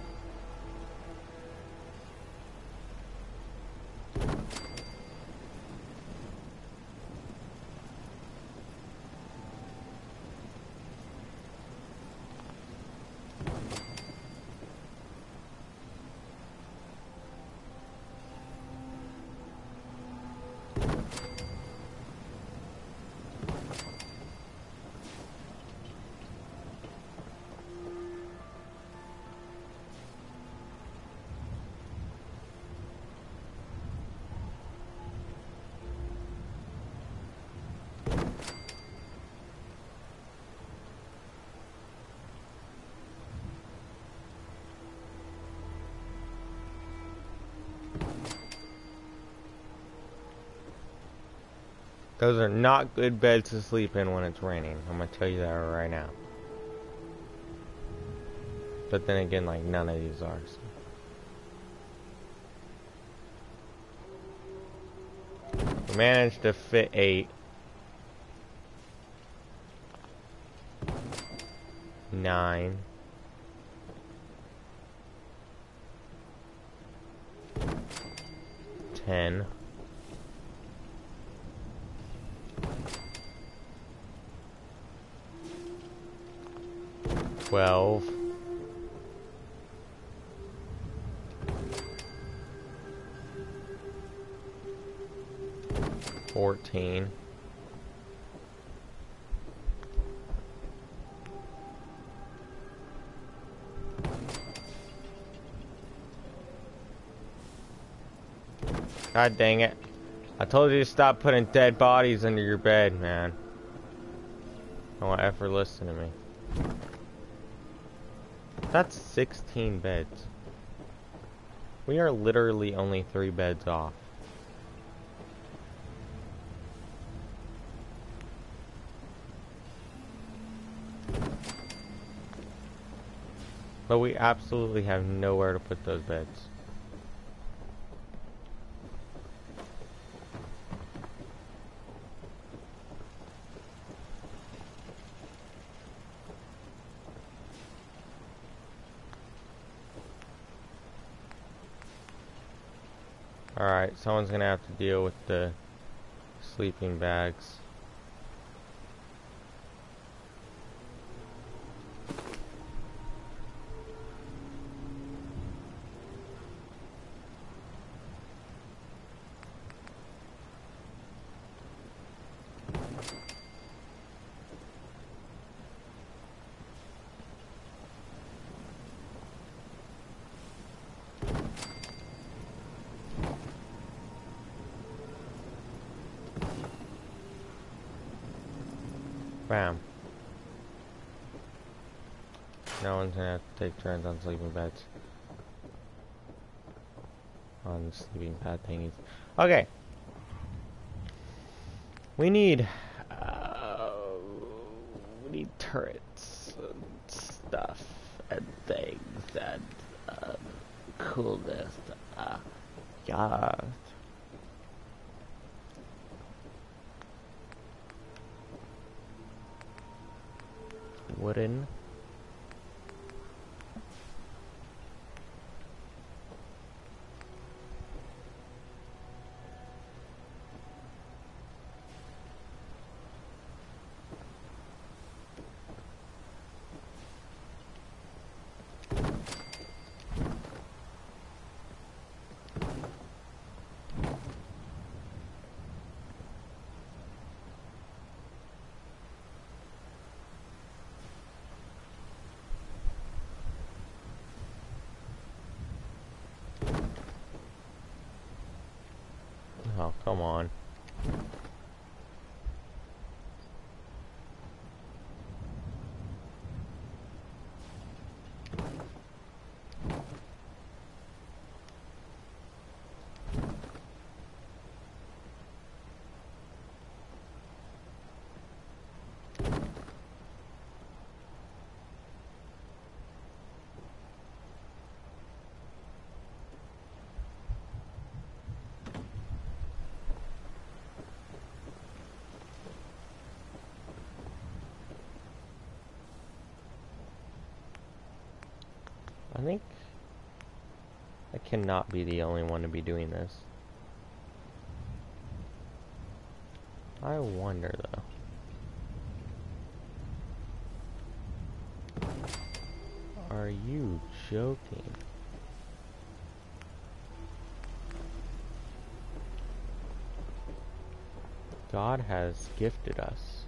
S1: Those are not good beds to sleep in when it's raining. I'm gonna tell you that right now. But then again, like, none of these are. So. We managed to fit 8. 9. 10. 12. 14. 'God dang it. I told you to stop putting dead bodies under your bed, man. No one ever listen to me. That's 16 beds. We are literally only 3 beds off. But we absolutely have nowhere to put those beds. Alright, someone's gonna have to deal with the sleeping bags. Bam. No one's gonna have to take turns on sleeping beds. On sleeping pad thingies. Okay. We need turrets and stuff and things and coolness. Yeah. Wooden. Oh, come on. I think I cannot be the only one to be doing this. I wonder though. Are you joking? God has gifted us.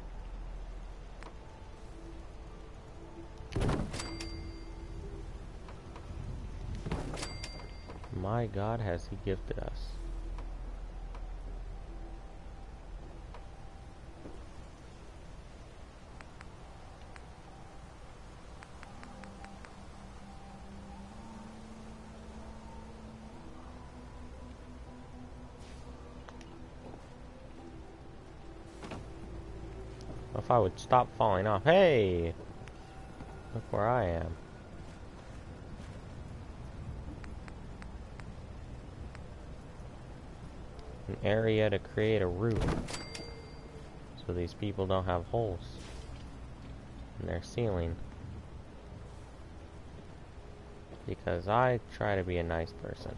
S1: My God, has He gifted us. If I would stop falling off. Hey! Look where I am. An area to create a roof. So these people don't have holes in their ceiling. Because I try to be a nice person.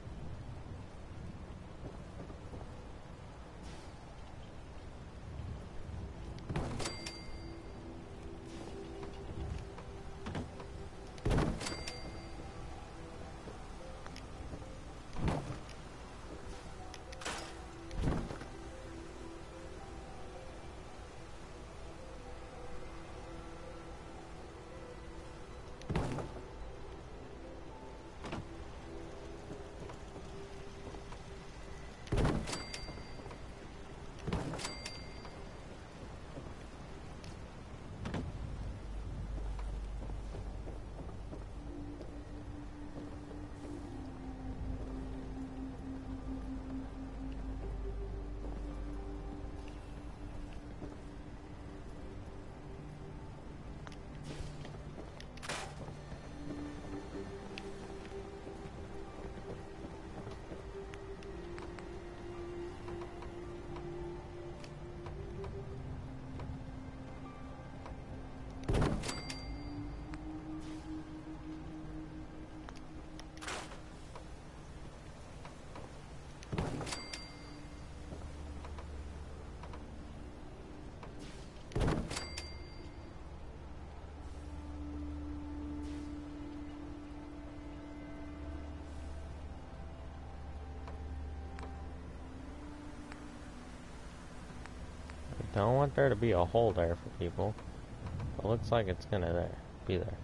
S1: I don't want there to be a hole there for people. It looks like it's gonna be there.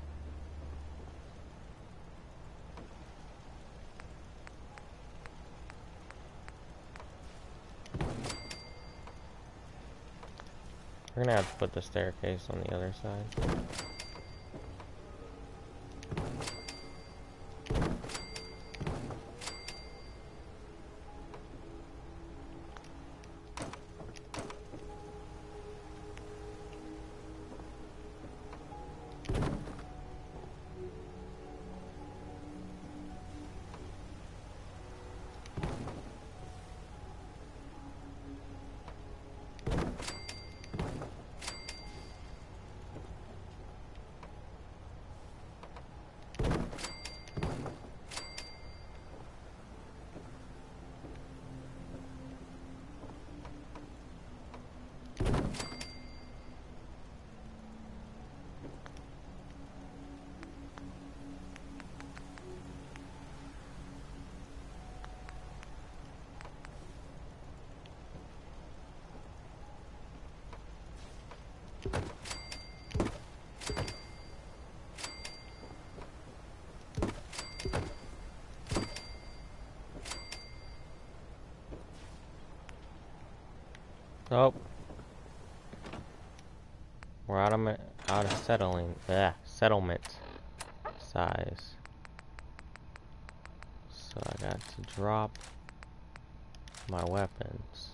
S1: We're gonna have to put the staircase on the other side. Oh, we're out of settlement size. So I got to drop my weapons.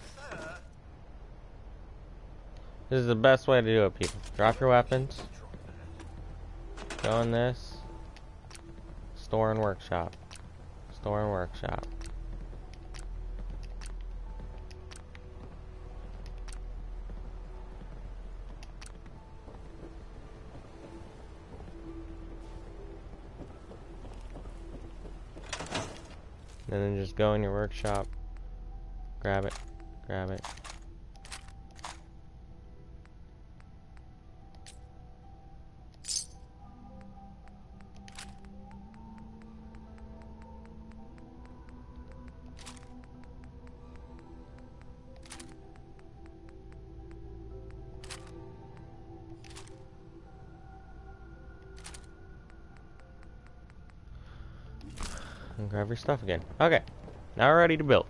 S1: This is the best way to do it, people. Drop your weapons. Go in this. Store and workshop. Store and workshop. And then just go in your workshop, grab it, grab it. And grab your stuff again. Okay, now we're ready to build.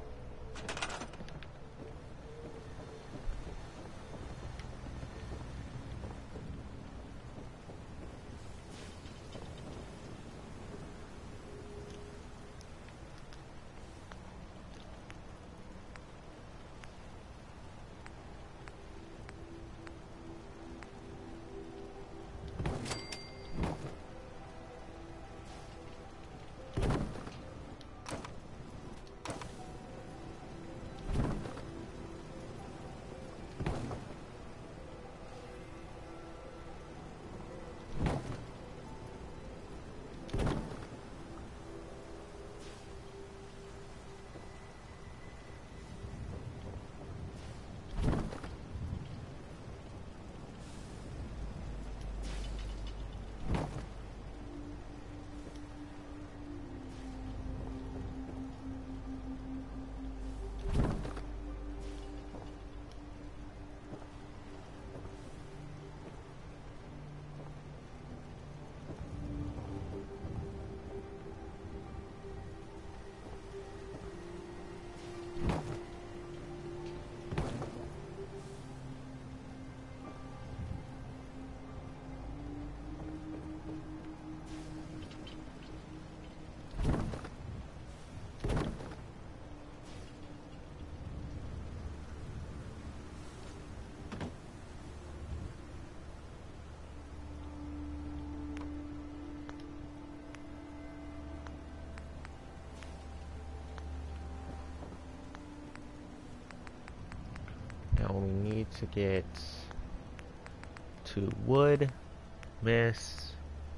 S1: Now we need to get to wood, this,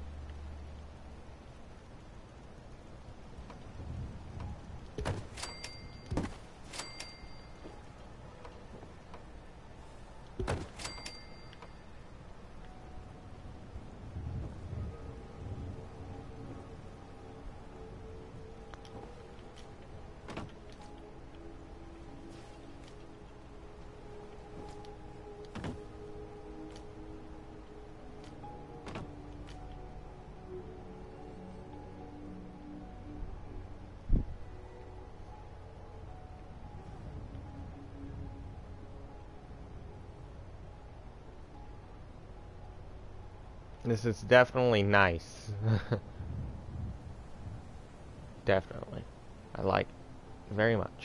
S1: this is definitely nice. Definitely. I like it very much.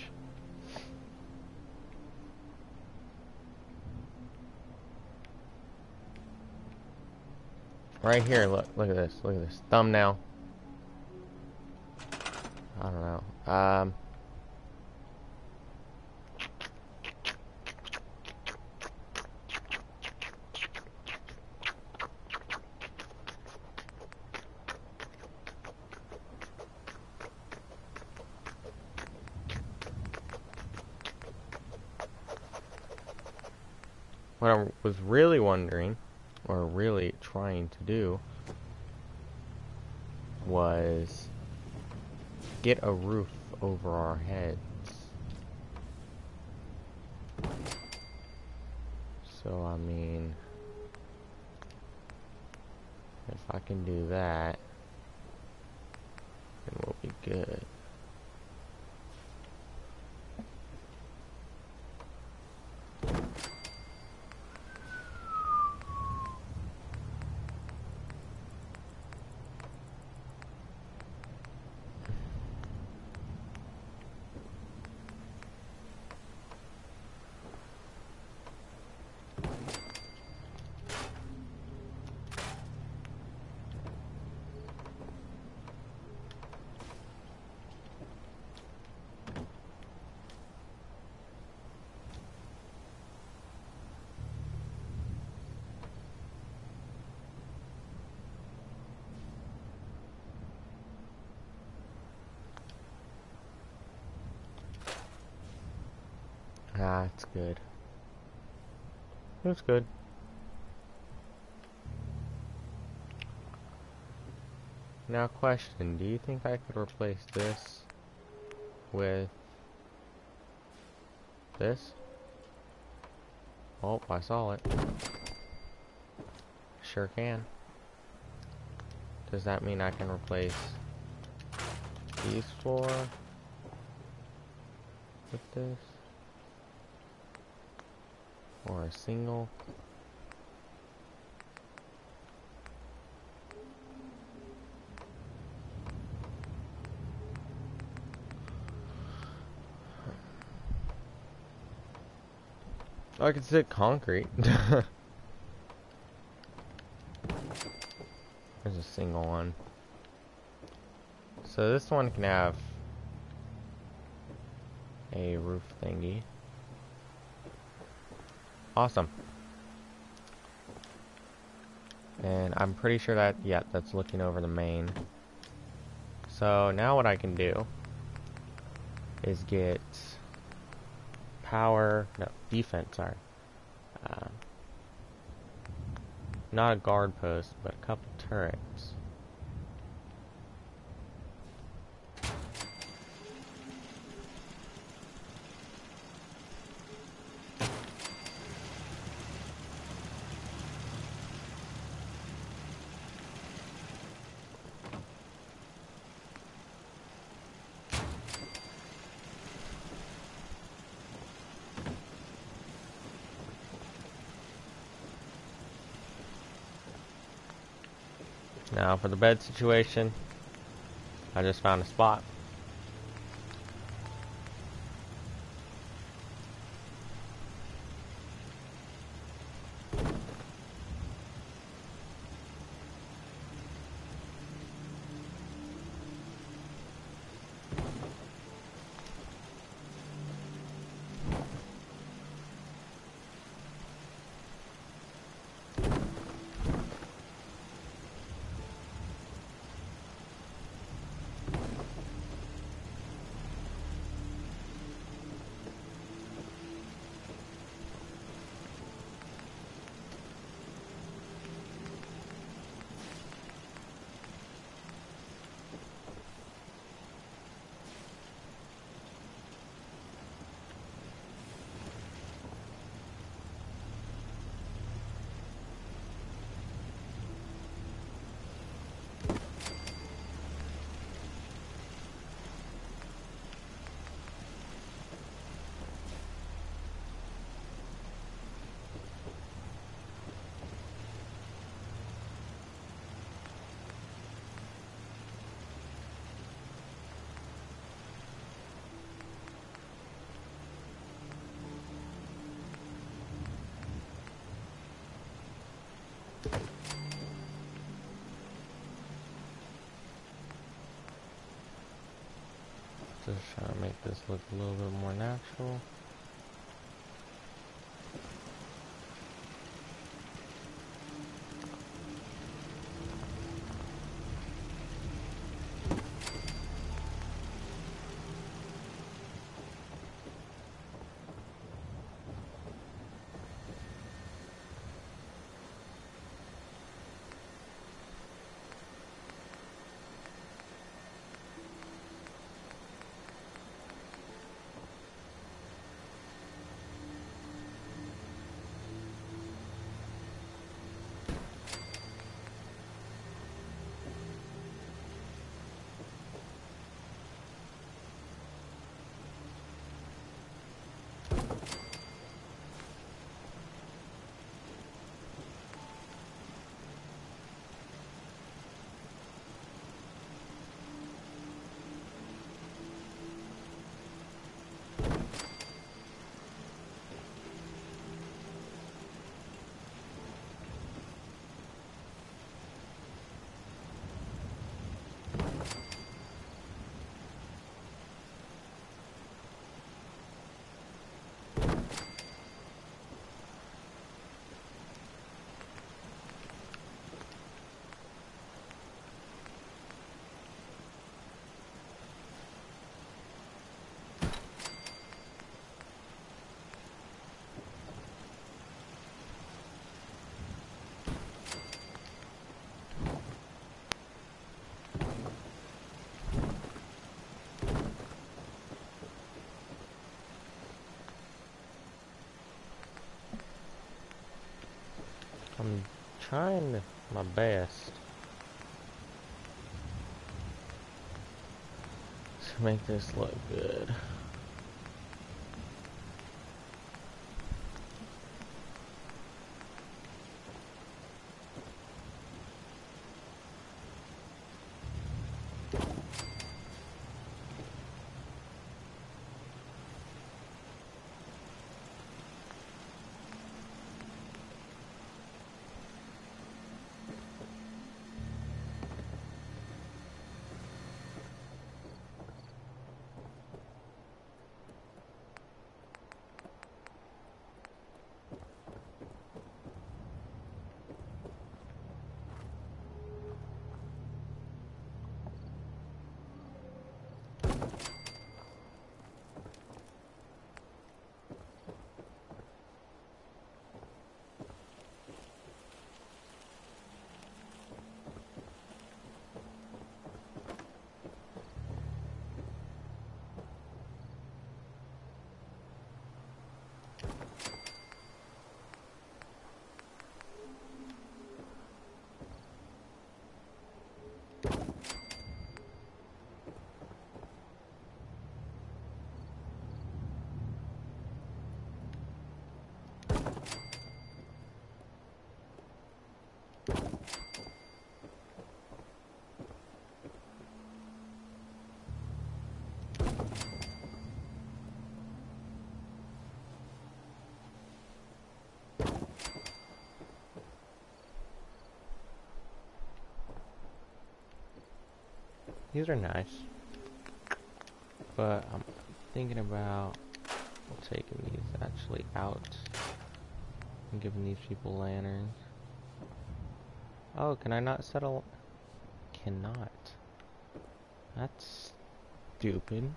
S1: Right here, look at this. Look at this. Thumbnail. I don't know. What I was really wondering, or really trying to do, was get a roof over our heads. So, I mean, if I can do that, then we'll be good. That's good. That's good. Now question, do you think I could replace this with this? Oh, I saw it. Sure can. Does that mean I can replace these four with this? Or a single? I could sit concrete. There's a single one. So this one can have a roof thingy. Awesome. And I'm pretty sure that, yeah, that's looking over the main. So now what I can do is get power, no, defense, sorry. Not a guard post, but a couple turrets. Now for the bed situation, I just found a spot. Just trying to make this look a little bit more natural. I'm trying my best to make this look good. These are nice, but I'm thinking about taking these actually out and giving these people lanterns. Oh, can I not settle? Cannot. That's stupid.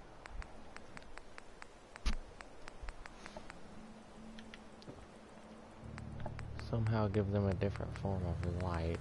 S1: Somehow give them a different form of light.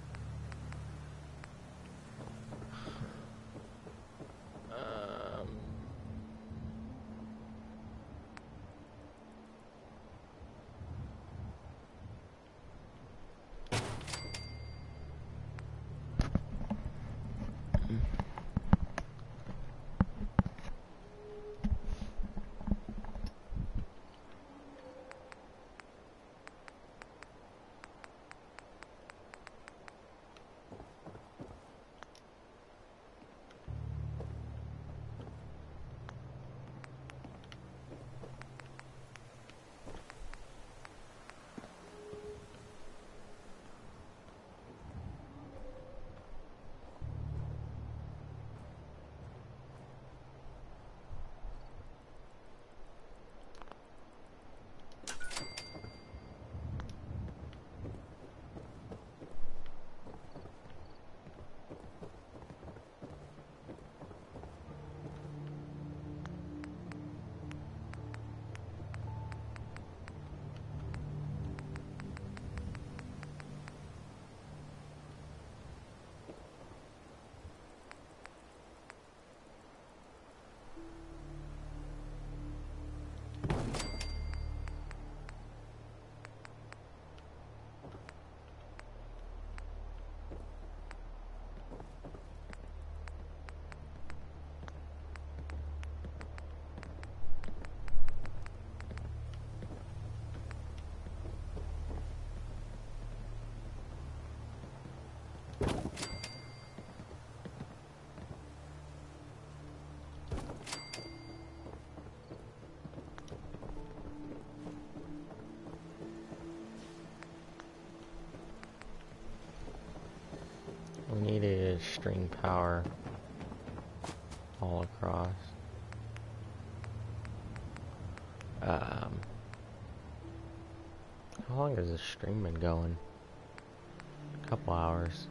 S1: We need a string power all across. How long has this stream been going? A couple hours.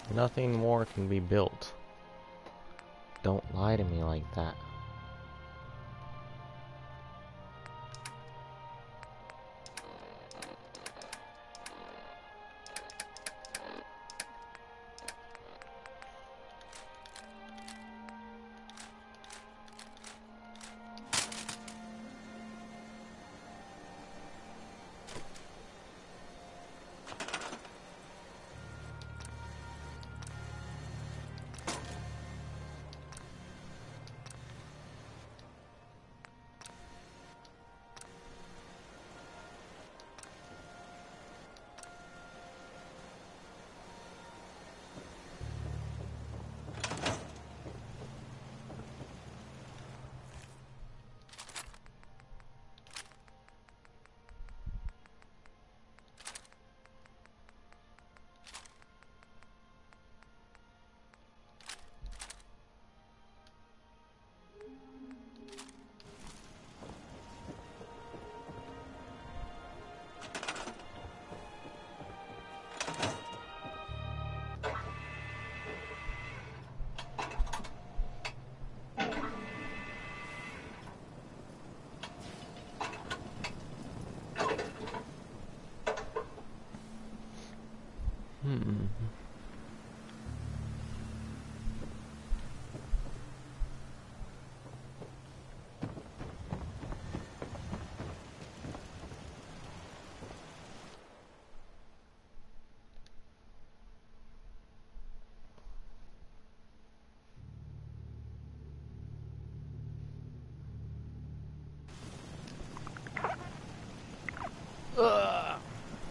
S1: Nothing more can be built. Don't lie to me like that. Ugh.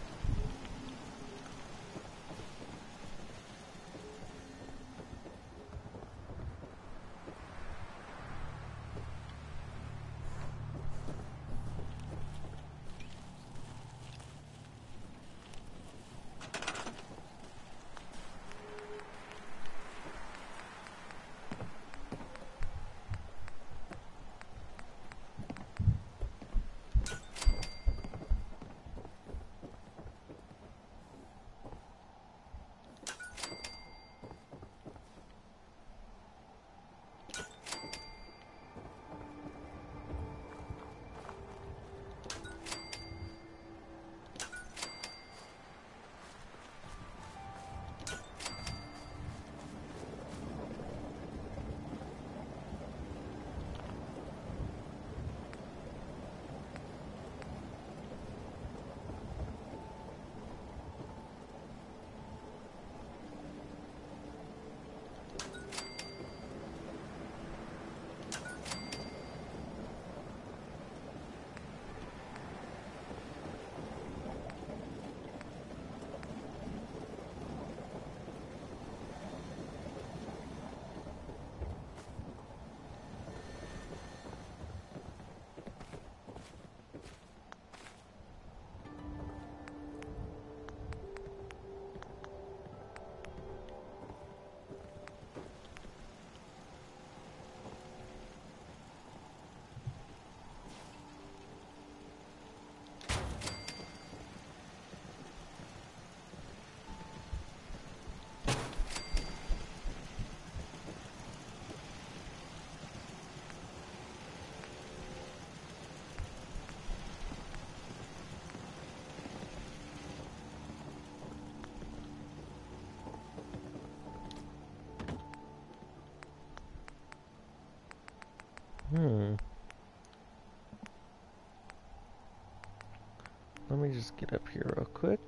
S1: Let me just get up here real quick.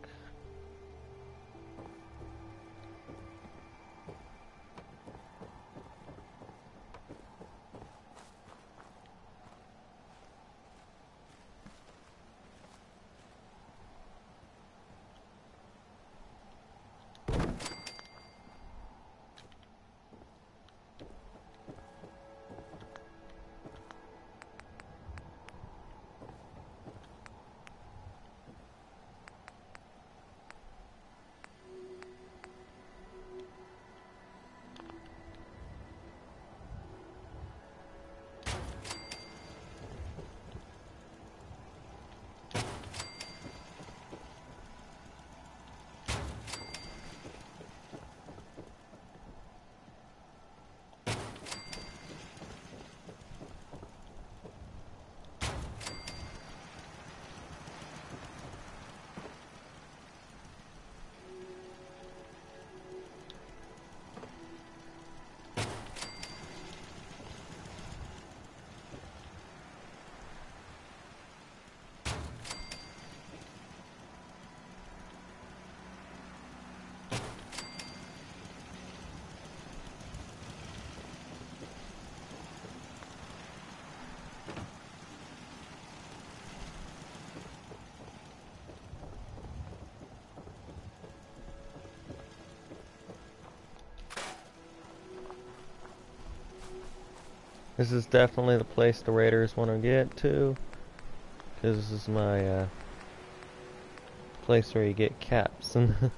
S1: This is definitely the place the raiders want to get to, because this is my place where you get caps.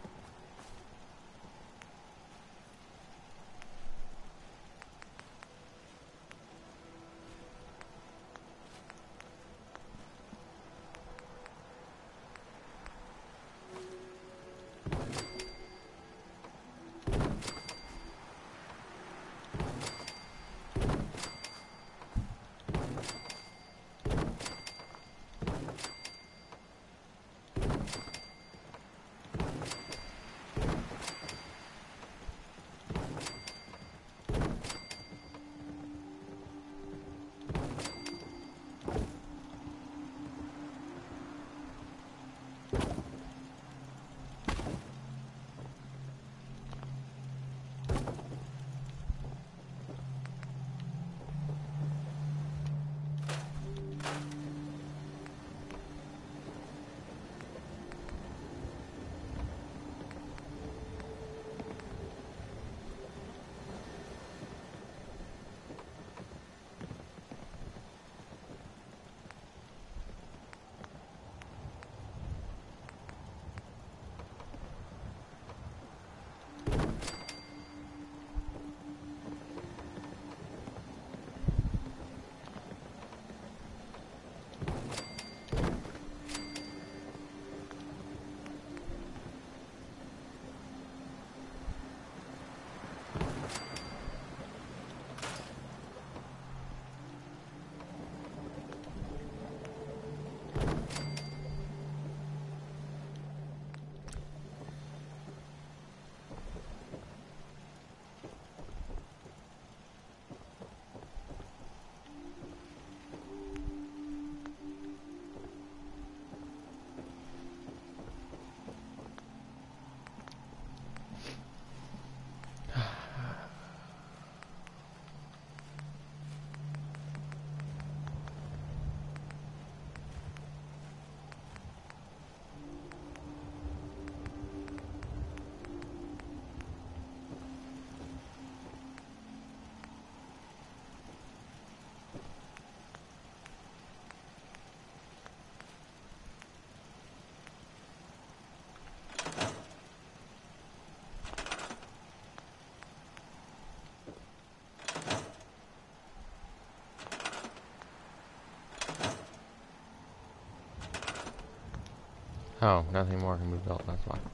S1: Oh, nothing more can be built, that's why.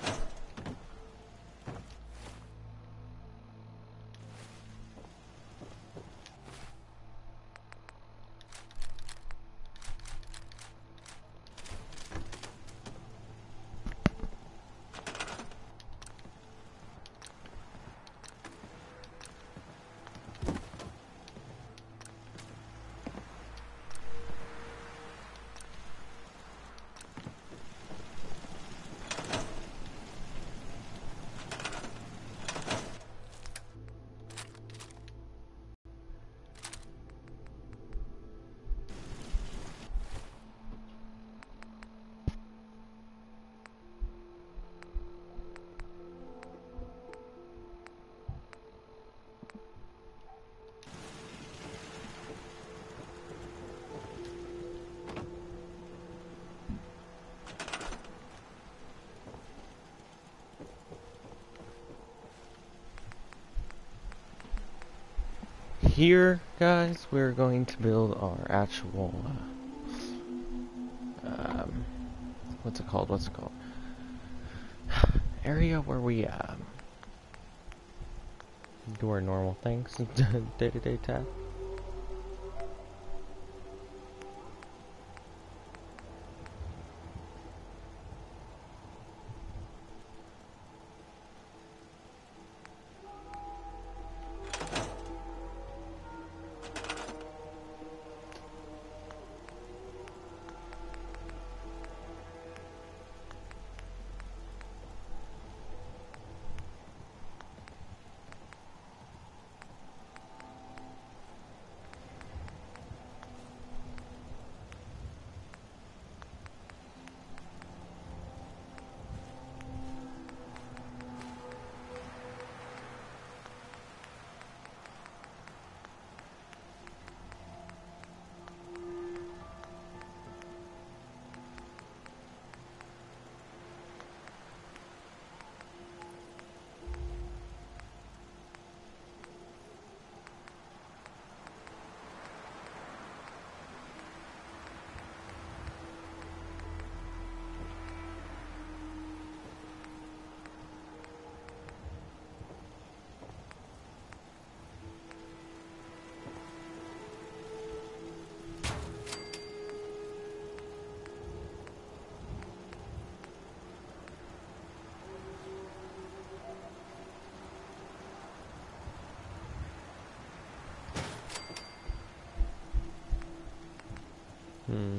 S1: Here, guys, we're going to build our actual, what's it called, area where we, do our normal things, day-to-day tasks. Hmm.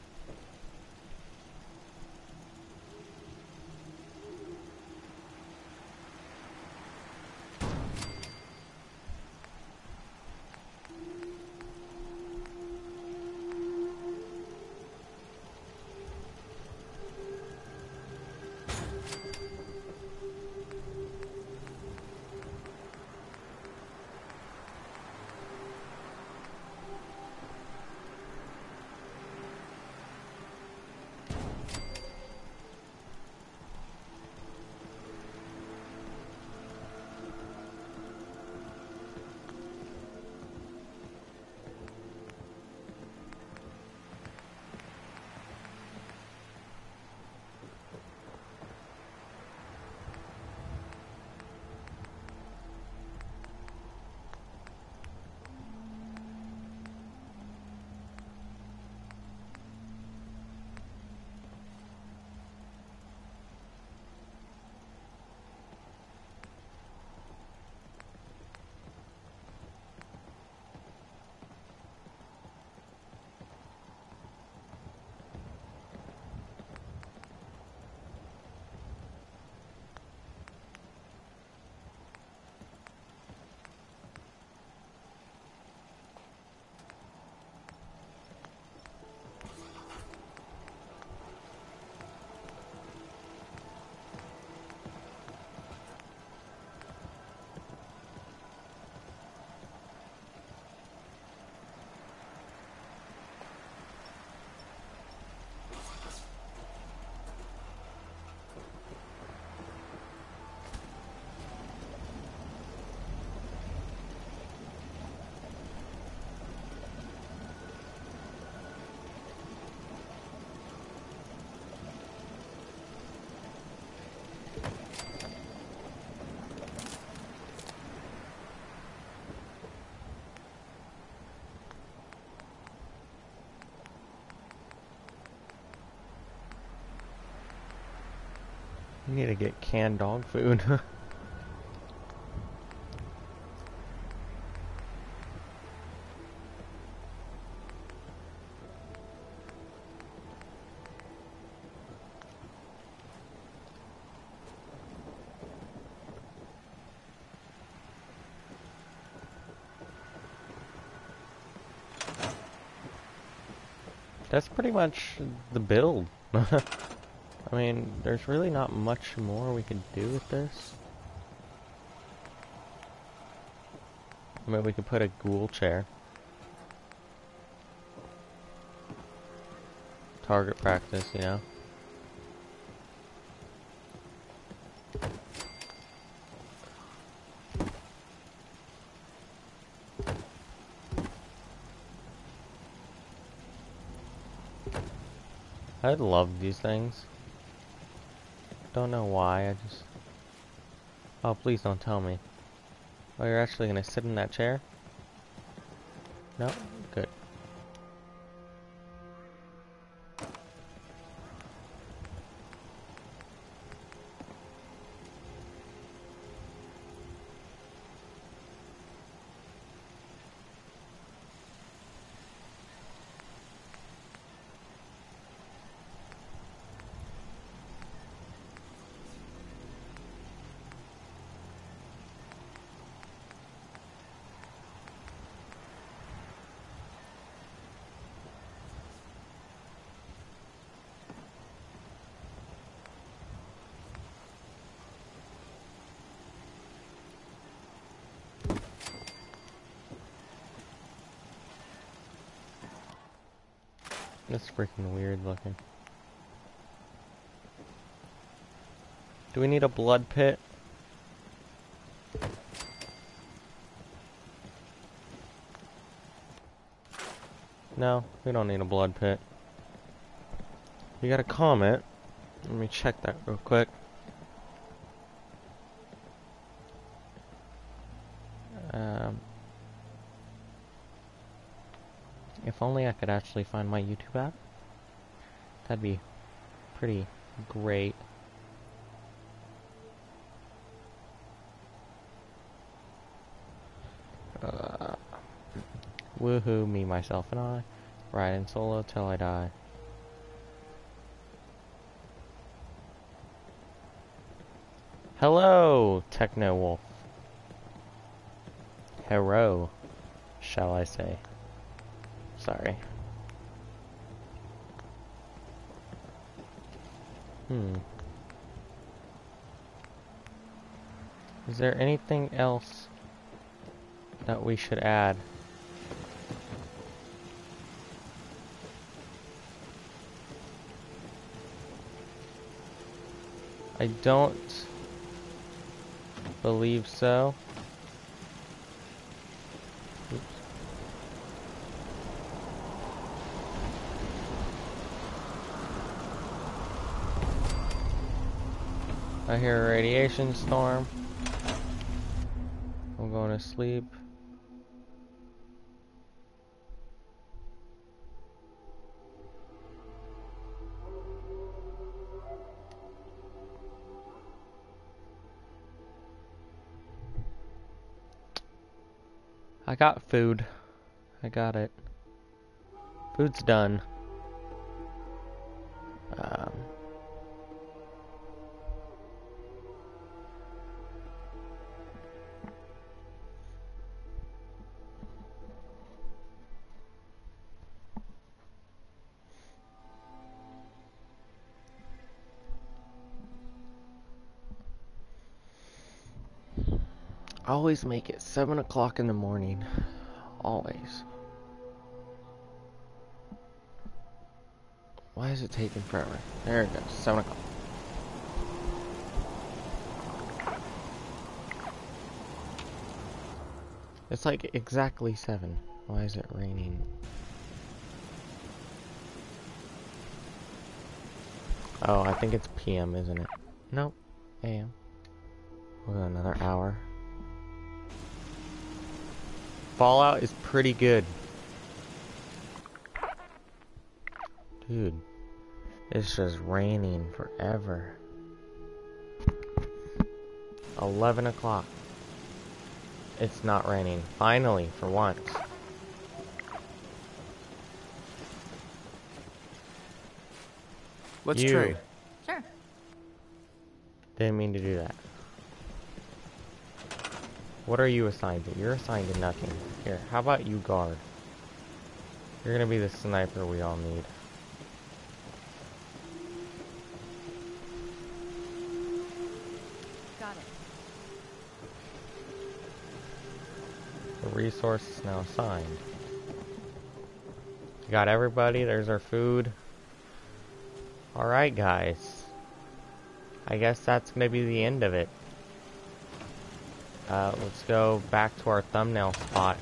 S1: We need to get canned dog food. That's pretty much the build. I mean, there's really not much more we could do with this. I mean, we could put a ghoul chair. Target practice, you know? I love these things. Don't know why, I just... Oh, please don't tell me. Oh, you're actually gonna sit in that chair? No? Good. That's freaking weird looking. Do we need a blood pit? No, we don't need a blood pit. We got a comet. Let me check that real quick. If only I could actually find my YouTube app. That'd be pretty great. Woohoo, me, myself, and I. Riding solo till I die. Hello, Techno Wolf. Hero, shall I say. Sorry. Is there anything else that we should add? I don't believe so. Oops. I hear a radiation storm. I'm going to sleep. I got food. I got it. Food's done. Always make it 7 o'clock in the morning. Always. Why is it taking forever? There it goes. 7 o'clock. It's like exactly 7. Why is it raining? Oh, I think it's PM, isn't it? Nope. AM. We'll go another hour. Fallout is pretty good. Dude. It's just raining forever. 11 o'clock. It's not raining. Finally, for once.
S2: Let's trade.
S3: Sure.
S1: Didn't mean to do that. What are you assigned to? You're assigned to nothing. Here, how about you guard? You're gonna be the sniper we all need.
S3: Got it.
S1: The resource is now assigned. Got everybody. There's our food. Alright, guys. I guess that's gonna be the end of it. Let's go back to our thumbnail spot.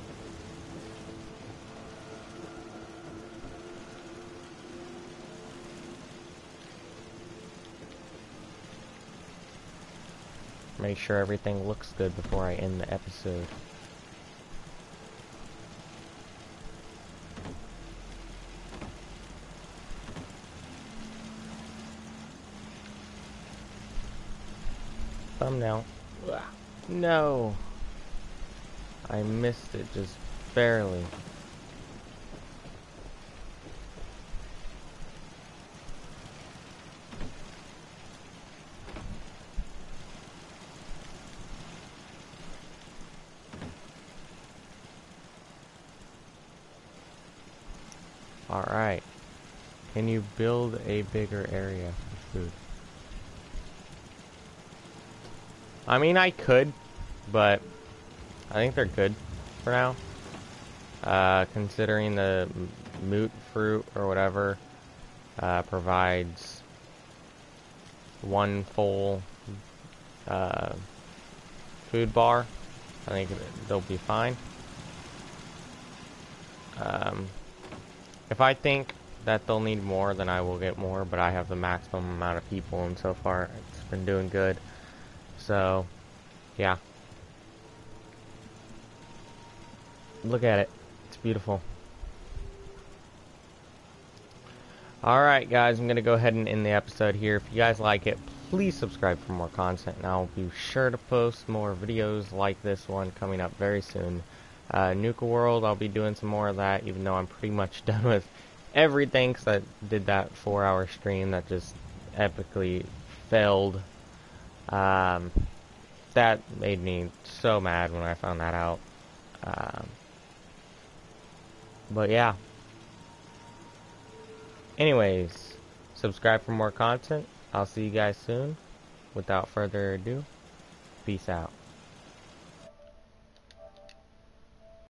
S1: Make sure everything looks good before I end the episode. Thumbnail. No. I missed it just barely. Alright. Can you build a bigger area for food? I mean, I could, but I think they're good for now. Considering the moot fruit or whatever provides one full food bar, I think they'll be fine. If I think that they'll need more, then I will get more, but I have the maximum amount of people, and so far it's been doing good. So, yeah. Look at it. It's beautiful. Alright, guys, I'm going to go ahead and end the episode here. If you guys like it, please subscribe for more content, and I'll be sure to post more videos like this one coming up very soon. Nuka World, I'll be doing some more of that, even though I'm pretty much done with everything, because I did that 4-hour stream that just epically failed. That made me so mad when I found that out. But yeah. Anyways, subscribe for more content. I'll see you guys soon. Without further ado, peace out.